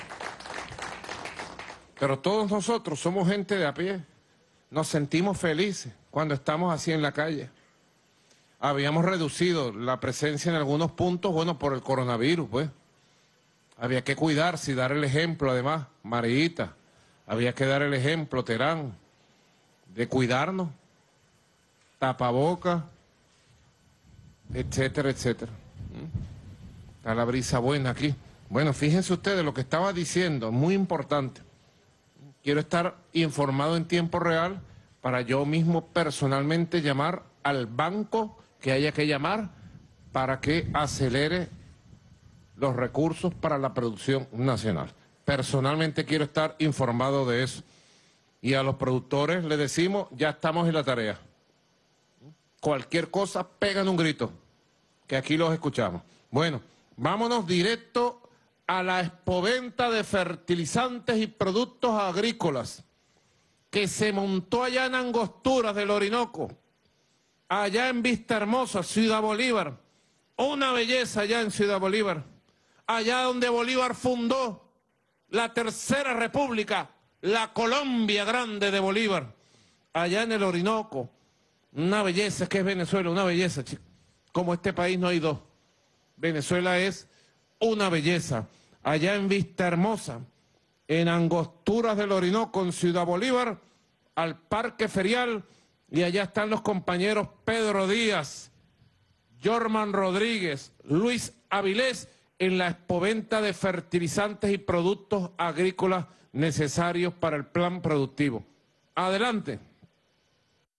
Pero todos nosotros somos gente de a pie. Nos sentimos felices cuando estamos así en la calle. Habíamos reducido la presencia en algunos puntos, bueno, por el coronavirus, pues. Había que cuidarse y dar el ejemplo, además, Marita. Había que dar el ejemplo, Terán, de cuidarnos, tapabocas, etcétera, etcétera. Está la brisa buena aquí. Bueno, fíjense ustedes lo que estaba diciendo, muy importante. Quiero estar informado en tiempo real para yo mismo personalmente llamar al banco que haya que llamar para que acelere los recursos para la producción nacional. Personalmente quiero estar informado de eso. Y a los productores les decimos, ya estamos en la tarea. Cualquier cosa, pegan un grito, que aquí los escuchamos. Bueno, vámonos directo a la expoventa de fertilizantes y productos agrícolas que se montó allá en Angosturas del Orinoco, allá en Vista Hermosa, Ciudad Bolívar, una belleza allá en Ciudad Bolívar, allá donde Bolívar fundó la Tercera República, la Colombia Grande de Bolívar, allá en el Orinoco, una belleza que es Venezuela, una belleza, chicos, como este país no hay dos. Venezuela es una belleza. Allá en Vista Hermosa, en Angosturas del Orinoco, en Ciudad Bolívar, al Parque Ferial, y allá están los compañeros Pedro Díaz, Jorman Rodríguez, Luis Avilés, en la expoventa de fertilizantes y productos agrícolas necesarios para el plan productivo. Adelante.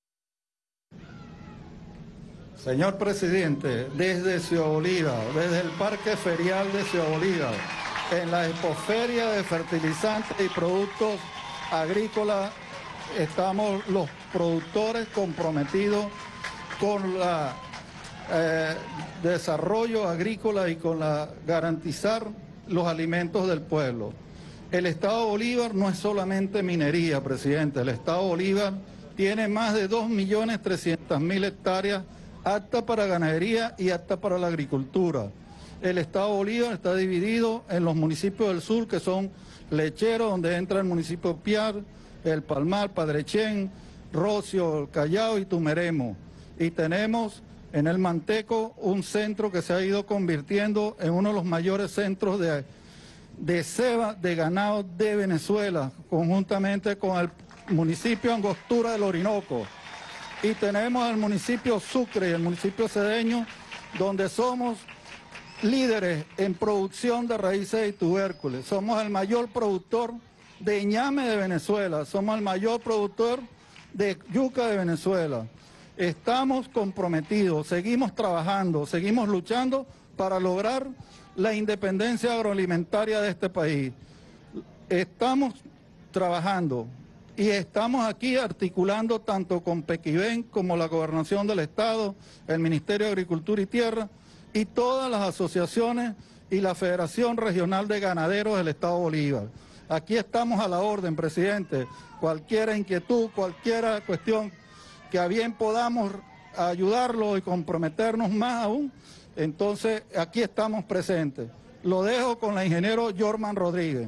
Señor presidente, desde Ciudad Bolívar, desde el Parque Ferial de Ciudad Bolívar, en la expoferia de fertilizantes y productos agrícolas, estamos los productores comprometidos con el eh, desarrollo agrícola y con la garantizar los alimentos del pueblo. El Estado Bolívar no es solamente minería, presidente. El Estado Bolívar tiene más de dos millones trescientas mil hectáreas aptas para ganadería y aptas para la agricultura. El Estado Bolívar está dividido en los municipios del sur, que son Lecheros, donde entra el municipio de Piar, El Palmar, Padrechén, Rocio, El Callao y Tumeremo. Y tenemos en el Manteco un centro que se ha ido convirtiendo en uno de los mayores centros de, de ceba de ganado de Venezuela, conjuntamente con el municipio Angostura del Orinoco. Y tenemos el municipio Sucre y el municipio Cedeño, donde somos líderes en producción de raíces y tubérculos. Somos el mayor productor de ñame de Venezuela, somos el mayor productor de yuca de Venezuela. Estamos comprometidos, seguimos trabajando, seguimos luchando para lograr la independencia agroalimentaria de este país. Estamos trabajando y estamos aquí articulando tanto con Pequibén como la Gobernación del Estado, el Ministerio de Agricultura y Tierra y todas las asociaciones y la Federación Regional de Ganaderos del Estado Bolívar. Aquí estamos a la orden, presidente. Cualquier inquietud, cualquier cuestión que a bien podamos ayudarlo y comprometernos más aún, entonces aquí estamos presentes. Lo dejo con la ingeniero Yorman Rodríguez.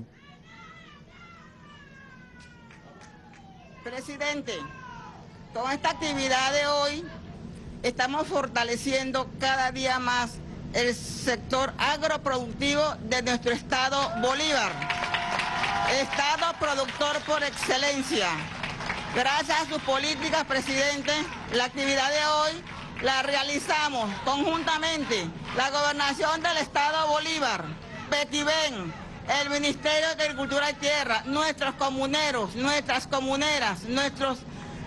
Presidente, con esta actividad de hoy estamos fortaleciendo cada día más el sector agroproductivo de nuestro estado Bolívar, estado productor por excelencia. Gracias a sus políticas, presidente, la actividad de hoy la realizamos conjuntamente la Gobernación del estado Bolívar, Pequibén, el Ministerio de Agricultura y Tierra, nuestros comuneros, nuestras comuneras, nuestros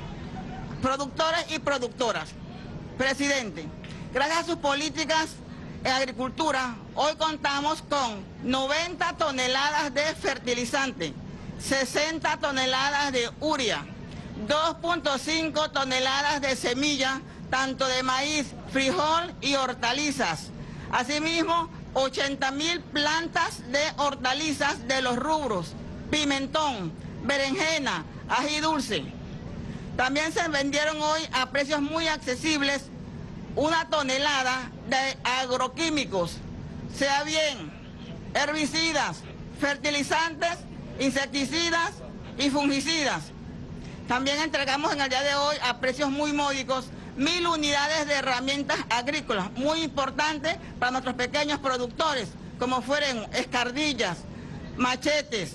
productores y productoras. Presidente, gracias a sus políticas en agricultura, hoy contamos con noventa toneladas de fertilizante, sesenta toneladas de urea, dos punto cinco toneladas de semilla, tanto de maíz, frijol y hortalizas. Asimismo, ochenta mil plantas de hortalizas de los rubros pimentón, berenjena, ají dulce. También se vendieron hoy a precios muy accesibles una tonelada de agroquímicos, sea bien herbicidas, fertilizantes, insecticidas y fungicidas. También entregamos en el día de hoy a precios muy módicos mil unidades de herramientas agrícolas, muy importantes para nuestros pequeños productores, como fueron escardillas, machetes,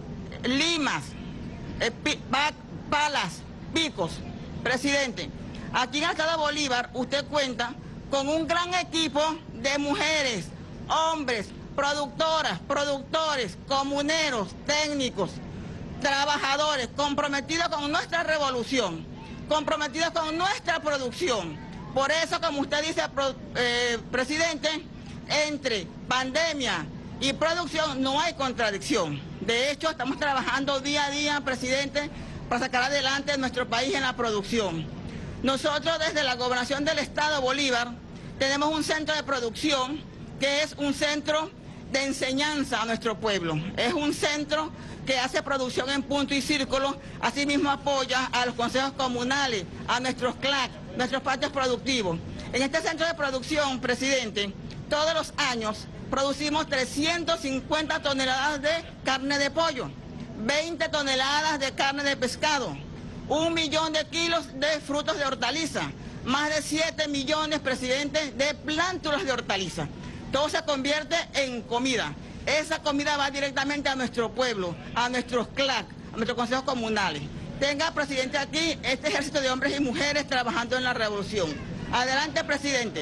limas, eh, pi, pa, palas, picos. Presidente, aquí en el estado Bolívar usted cuenta con un gran equipo de mujeres, hombres, productoras, productores, comuneros, técnicos, trabajadores, comprometidos con nuestra revolución, comprometidos con nuestra producción. Por eso, como usted dice, eh, presidente, entre pandemia y producción no hay contradicción. De hecho, estamos trabajando día a día, presidente, para sacar adelante nuestro país en la producción. Nosotros desde la Gobernación del Estado Bolívar tenemos un centro de producción que es un centro de enseñanza a nuestro pueblo. Es un centro que hace producción en punto y círculo, asimismo apoya a los consejos comunales, a nuestros C L A C, nuestros patios productivos. En este centro de producción, presidente, todos los años producimos trescientas cincuenta toneladas de carne de pollo, veinte toneladas de carne de pescado, un millón de kilos de frutos de hortaliza, más de siete millones, presidente, de plántulas de hortaliza. Todo se convierte en comida. Esa comida va directamente a nuestro pueblo, a nuestros C L A C, a nuestros consejos comunales. Tenga, presidente, aquí este ejército de hombres y mujeres trabajando en la revolución. Adelante, presidente.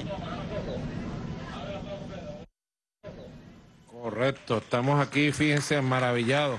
Correcto, estamos aquí, fíjense, maravillados.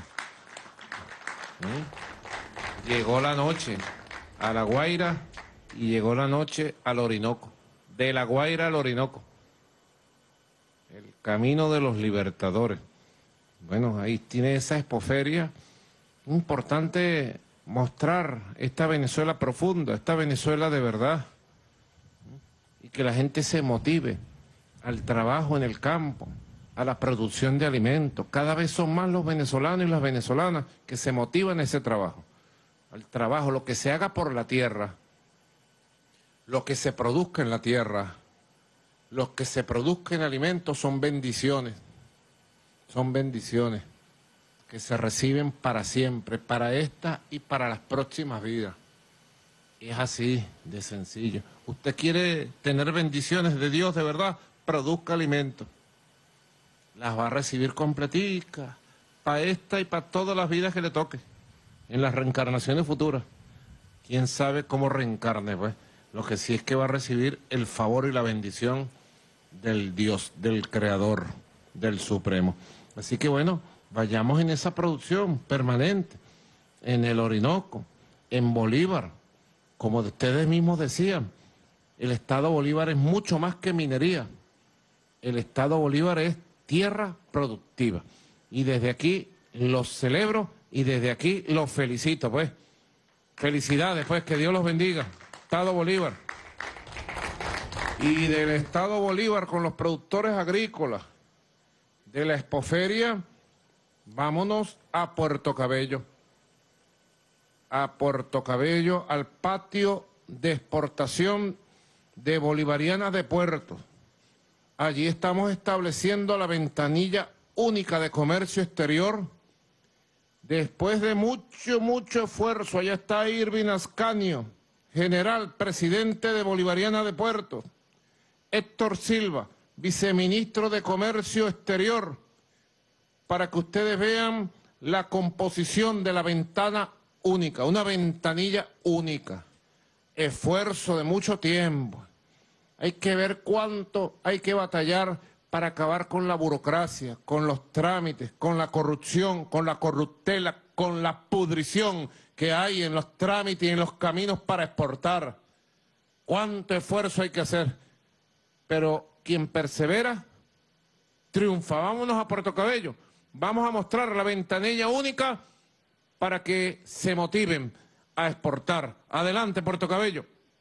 ¿Mm? Llegó la noche a La Guaira y llegó la noche al Orinoco. de La Guaira al Orinoco, el camino de los libertadores. Bueno, ahí tiene esa expoferia. Importante mostrar esta Venezuela profunda, esta Venezuela de verdad, y que la gente se motive al trabajo en el campo, a la producción de alimentos. Cada vez son más los venezolanos y las venezolanas que se motivan a ese trabajo, al trabajo, lo que se haga por la tierra, lo que se produzca en la tierra, los que se produzcan alimentos son bendiciones, son bendiciones que se reciben para siempre, para esta y para las próximas vidas. Es así de sencillo. Usted quiere tener bendiciones de Dios de verdad, produzca alimentos. Las va a recibir completicas, para esta y para todas las vidas que le toque, en las reencarnaciones futuras. ¿Quién sabe cómo reencarne, pues? Lo que sí es que va a recibir el favor y la bendición del Dios, del Creador, del Supremo. Así que bueno, vayamos en esa producción permanente, en el Orinoco, en Bolívar. Como ustedes mismos decían, el Estado Bolívar es mucho más que minería. El Estado Bolívar es tierra productiva. Y desde aquí los celebro y desde aquí los felicito, pues. Felicidades, pues, que Dios los bendiga. Estado Bolívar. Y del Estado Bolívar con los productores agrícolas de la expoferia, vámonos a Puerto Cabello. A Puerto Cabello, al patio de exportación de Bolivariana de Puerto. Allí estamos estableciendo la ventanilla única de comercio exterior. Después de mucho, mucho esfuerzo, allá está Irving Ascanio, general, presidente de Bolivariana de Puerto. Héctor Silva, viceministro de Comercio Exterior, para que ustedes vean la composición de la ventana única, una ventanilla única. Esfuerzo de mucho tiempo. Hay que ver cuánto hay que batallar para acabar con la burocracia, con los trámites, con la corrupción, con la corruptela, con la pudrición que hay en los trámites y en los caminos para exportar. Cuánto esfuerzo hay que hacer. Pero quien persevera, triunfa. Vámonos a Puerto Cabello. Vamos a mostrar la ventanilla única para que se motiven a exportar. Adelante, Puerto Cabello.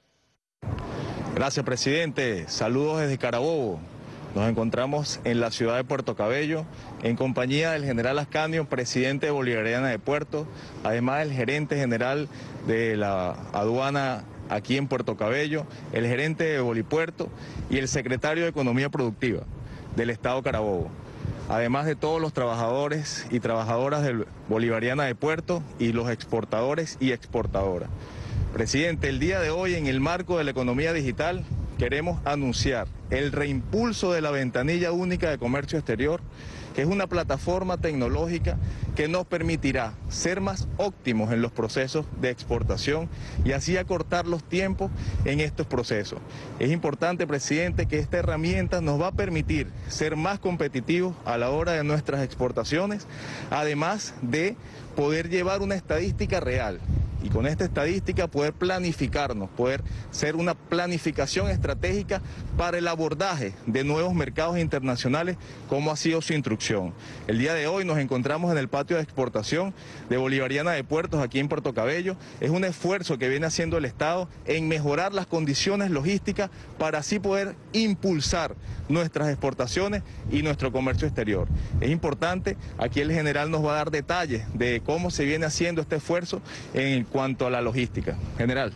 Gracias, presidente. Saludos desde Carabobo. Nos encontramos en la ciudad de Puerto Cabello, en compañía del general Ascanio, presidente de Bolivariana de Puerto, además del gerente general de la aduana aquí en Puerto Cabello, el gerente de Bolipuerto y el secretario de Economía Productiva del Estado Carabobo, además de todos los trabajadores y trabajadoras de Bolivariana de Puerto y los exportadores y exportadoras. Presidente, el día de hoy, en el marco de la economía digital, queremos anunciar el reimpulso de la ventanilla única de comercio exterior, que es una plataforma tecnológica que nos permitirá ser más óptimos en los procesos de exportación y así acortar los tiempos en estos procesos. Es importante, presidente, que esta herramienta nos va a permitir ser más competitivos a la hora de nuestras exportaciones, además de poder llevar una estadística real. Y con esta estadística poder planificarnos, poder ser una planificación estratégica para el abordaje de nuevos mercados internacionales, como ha sido su instrucción. El día de hoy nos encontramos en el patio de exportación de Bolivariana de Puertos, aquí en Puerto Cabello. Es un esfuerzo que viene haciendo el Estado en mejorar las condiciones logísticas para así poder impulsar nuestras exportaciones y nuestro comercio exterior. Es importante, aquí el general nos va a dar detalles de cómo se viene haciendo este esfuerzo en cuanto a la logística. General.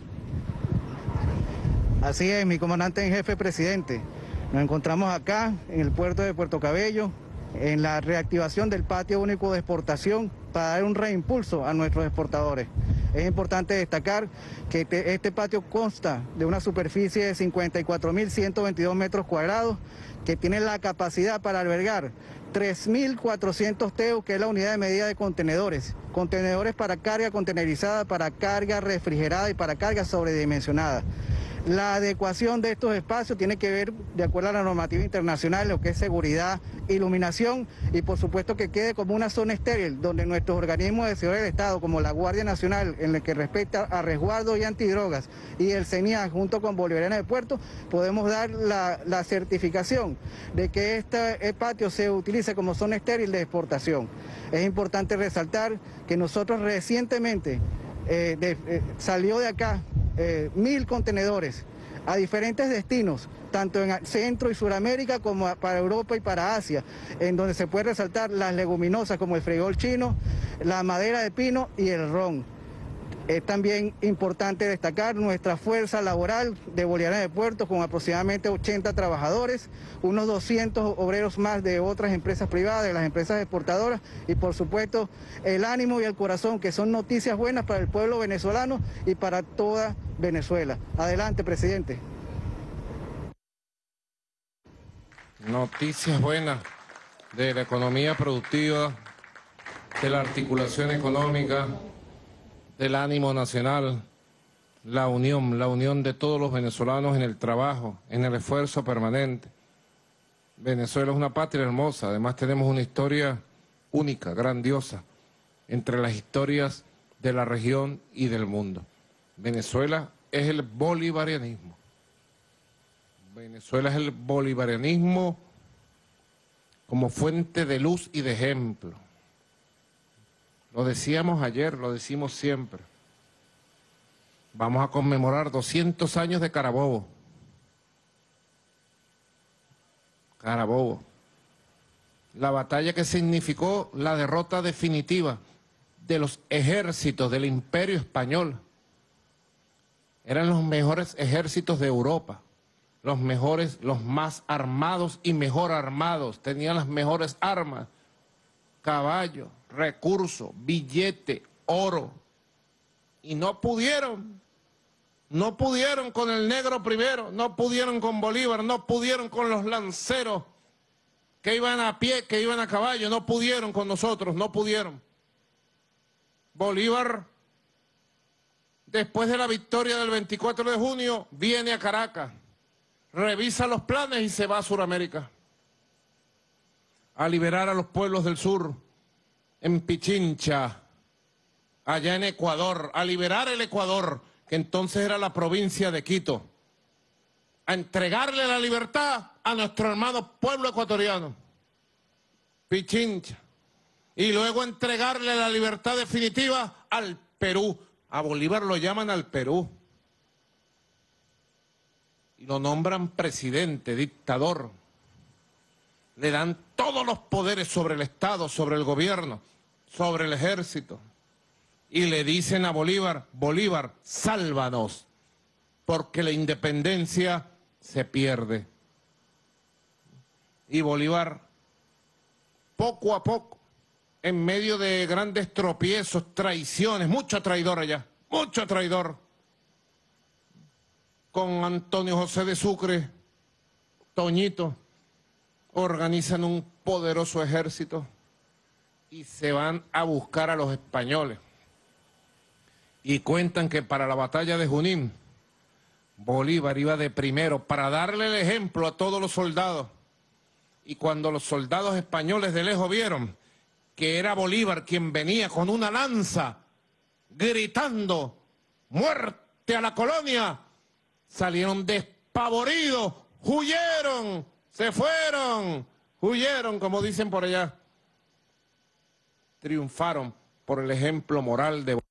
Así es, mi comandante en jefe, presidente. Nos encontramos acá en el puerto de Puerto Cabello, en la reactivación del patio único de exportación para dar un reimpulso a nuestros exportadores. Es importante destacar que te, este patio consta de una superficie de cincuenta y cuatro mil ciento veintidós metros cuadrados, que tiene la capacidad para albergar tres mil cuatrocientos T E U, que es la unidad de medida de contenedores. Contenedores para carga contenerizada, para carga refrigerada y para carga sobredimensionada. La adecuación de estos espacios tiene que ver, de acuerdo a la normativa internacional, lo que es seguridad, iluminación y por supuesto que quede como una zona estéril donde nuestros organismos de seguridad del Estado, como la Guardia Nacional, en el que respecta a resguardo y antidrogas, y el CENIAC junto con Bolivariana de Puerto, podemos dar la, la certificación de que este patio se utilice como zona estéril de exportación. Es importante resaltar que nosotros recientemente eh, de, eh, salió de acá Eh, mil contenedores a diferentes destinos, tanto en Centro y Suramérica como para Europa y para Asia, en donde se puede resaltar las leguminosas como el frijol chino, la madera de pino y el ron. Es también importante destacar nuestra fuerza laboral de Bolivariana de Puerto con aproximadamente ochenta trabajadores, unos doscientos obreros más de otras empresas privadas, de las empresas exportadoras y por supuesto el ánimo y el corazón, que son noticias buenas para el pueblo venezolano y para toda Venezuela. Adelante, presidente. Noticias buenas de la economía productiva, de la articulación económica, del ánimo nacional, la unión, la unión de todos los venezolanos en el trabajo, en el esfuerzo permanente. Venezuela es una patria hermosa, además tenemos una historia única, grandiosa, entre las historias de la región y del mundo. Venezuela es el bolivarianismo. Venezuela es el bolivarianismo como fuente de luz y de ejemplo. Lo decíamos ayer, lo decimos siempre. Vamos a conmemorar doscientos años de Carabobo. Carabobo. La batalla que significó la derrota definitiva de los ejércitos del Imperio Español. Eran los mejores ejércitos de Europa, los mejores, los más armados y mejor armados, tenían las mejores armas, caballos, recursos, billete, oro, y no pudieron, no pudieron con el negro primero, no pudieron con Bolívar, no pudieron con los lanceros que iban a pie, que iban a caballo, no pudieron con nosotros, no pudieron. Bolívar, después de la victoria del veinticuatro de junio, viene a Caracas, revisa los planes y se va a Sudamérica a liberar a los pueblos del sur, en Pichincha, allá en Ecuador, a liberar el Ecuador, que entonces era la provincia de Quito, a entregarle la libertad a nuestro hermano pueblo ecuatoriano, Pichincha, y luego entregarle la libertad definitiva al Perú. A Bolívar lo llaman al Perú, y lo nombran presidente, dictador. Le dan todos los poderes sobre el Estado, sobre el gobierno, sobre el ejército. Y le dicen a Bolívar, Bolívar, sálvanos, porque la independencia se pierde. Y Bolívar, poco a poco, en medio de grandes tropiezos, traiciones, mucho traidor allá, mucho traidor, con Antonio José de Sucre, Toñito, organizan un poderoso ejército y se van a buscar a los españoles. Y cuentan que para la batalla de Junín, Bolívar iba de primero para darle el ejemplo a todos los soldados. Y cuando los soldados españoles de lejos vieron que era Bolívar quien venía con una lanza, gritando, ¡muerte a la colonia!, salieron despavoridos, huyeron, se fueron, huyeron, como dicen por allá. Triunfaron por el ejemplo moral de Bolívar.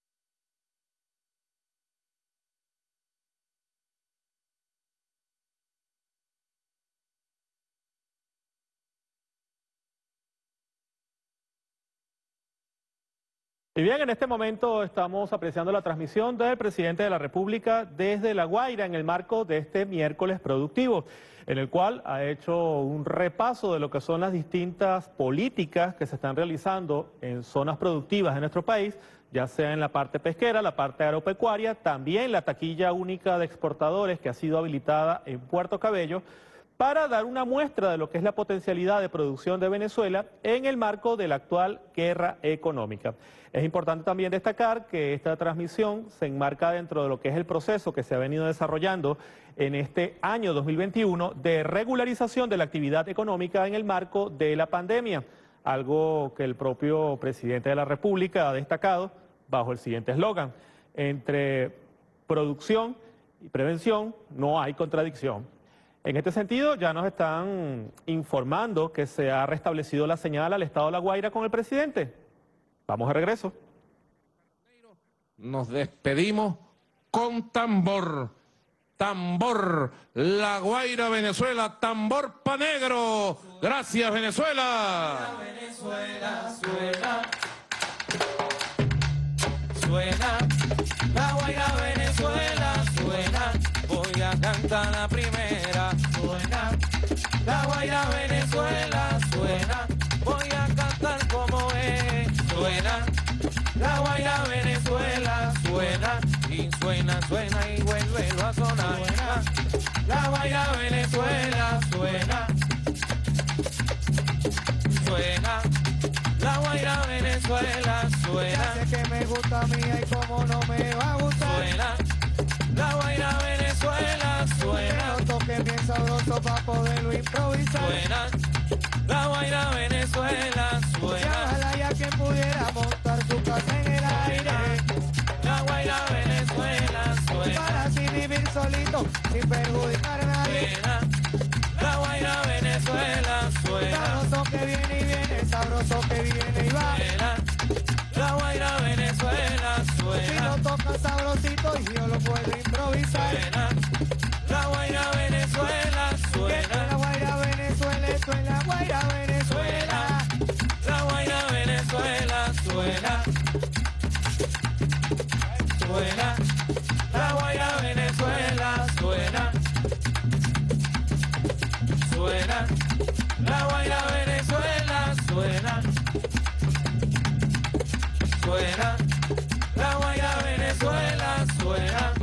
Y bien, en este momento estamos apreciando la transmisión del presidente de la República desde La Guaira en el marco de este miércoles productivo, en el cual ha hecho un repaso de lo que son las distintas políticas que se están realizando en zonas productivas de nuestro país, ya sea en la parte pesquera, la parte agropecuaria, también la taquilla única de exportadores que ha sido habilitada en Puerto Cabello, para dar una muestra de lo que es la potencialidad de producción de Venezuela en el marco de la actual guerra económica. Es importante también destacar que esta transmisión se enmarca dentro de lo que es el proceso que se ha venido desarrollando en este año dos mil veintiuno de regularización de la actividad económica en el marco de la pandemia, algo que el propio presidente de la República ha destacado bajo el siguiente eslogan: entre producción y prevención no hay contradicción. En este sentido, ya nos están informando que se ha restablecido la señal al estado de La Guaira con el presidente. Vamos de regreso. Nos despedimos con tambor. Tambor, La Guaira, Venezuela, tambor pa' negro. Gracias, Venezuela. Venezuela suena, suena, La Guaira, Venezuela suena, voy a cantar la primera, suena, La Guaira, Venezuela suena, voy a cantar como es, suena, La Guaira, Venezuela suena, y suena, suena y vuelve a sonar, suena, La Guaira, Venezuela suena, suena, La Guaira, Venezuela suena. Ya sé que me gusta a mí y como no me va a gustar. Suena, La Guaira, Venezuela suena. Un toque bien sabroso para poderlo improvisar. Suena, La Guaira, Venezuela suena. Ya ojalá ya quien pudiera montar su casa en el aire. La Guaira, Venezuela suena. Para así vivir solito sin perjudicar a nadie. Suena, La Guaira, Venezuela suena. Sabroso que viene y viene, sabroso que viene y va. Suena, La Guaira, Venezuela suena. Si lo toca sabrosito y yo lo puedo improvisar. Suena, La Guaira, Venezuela suena. La Guaira, Venezuela, esto es La Guaira, Venezuela. La Guaira, Venezuela suena. Suena, La Guaira, Venezuela suena. Suena, La Guaira, Venezuela suena. Suena, La Guaira, Venezuela suena.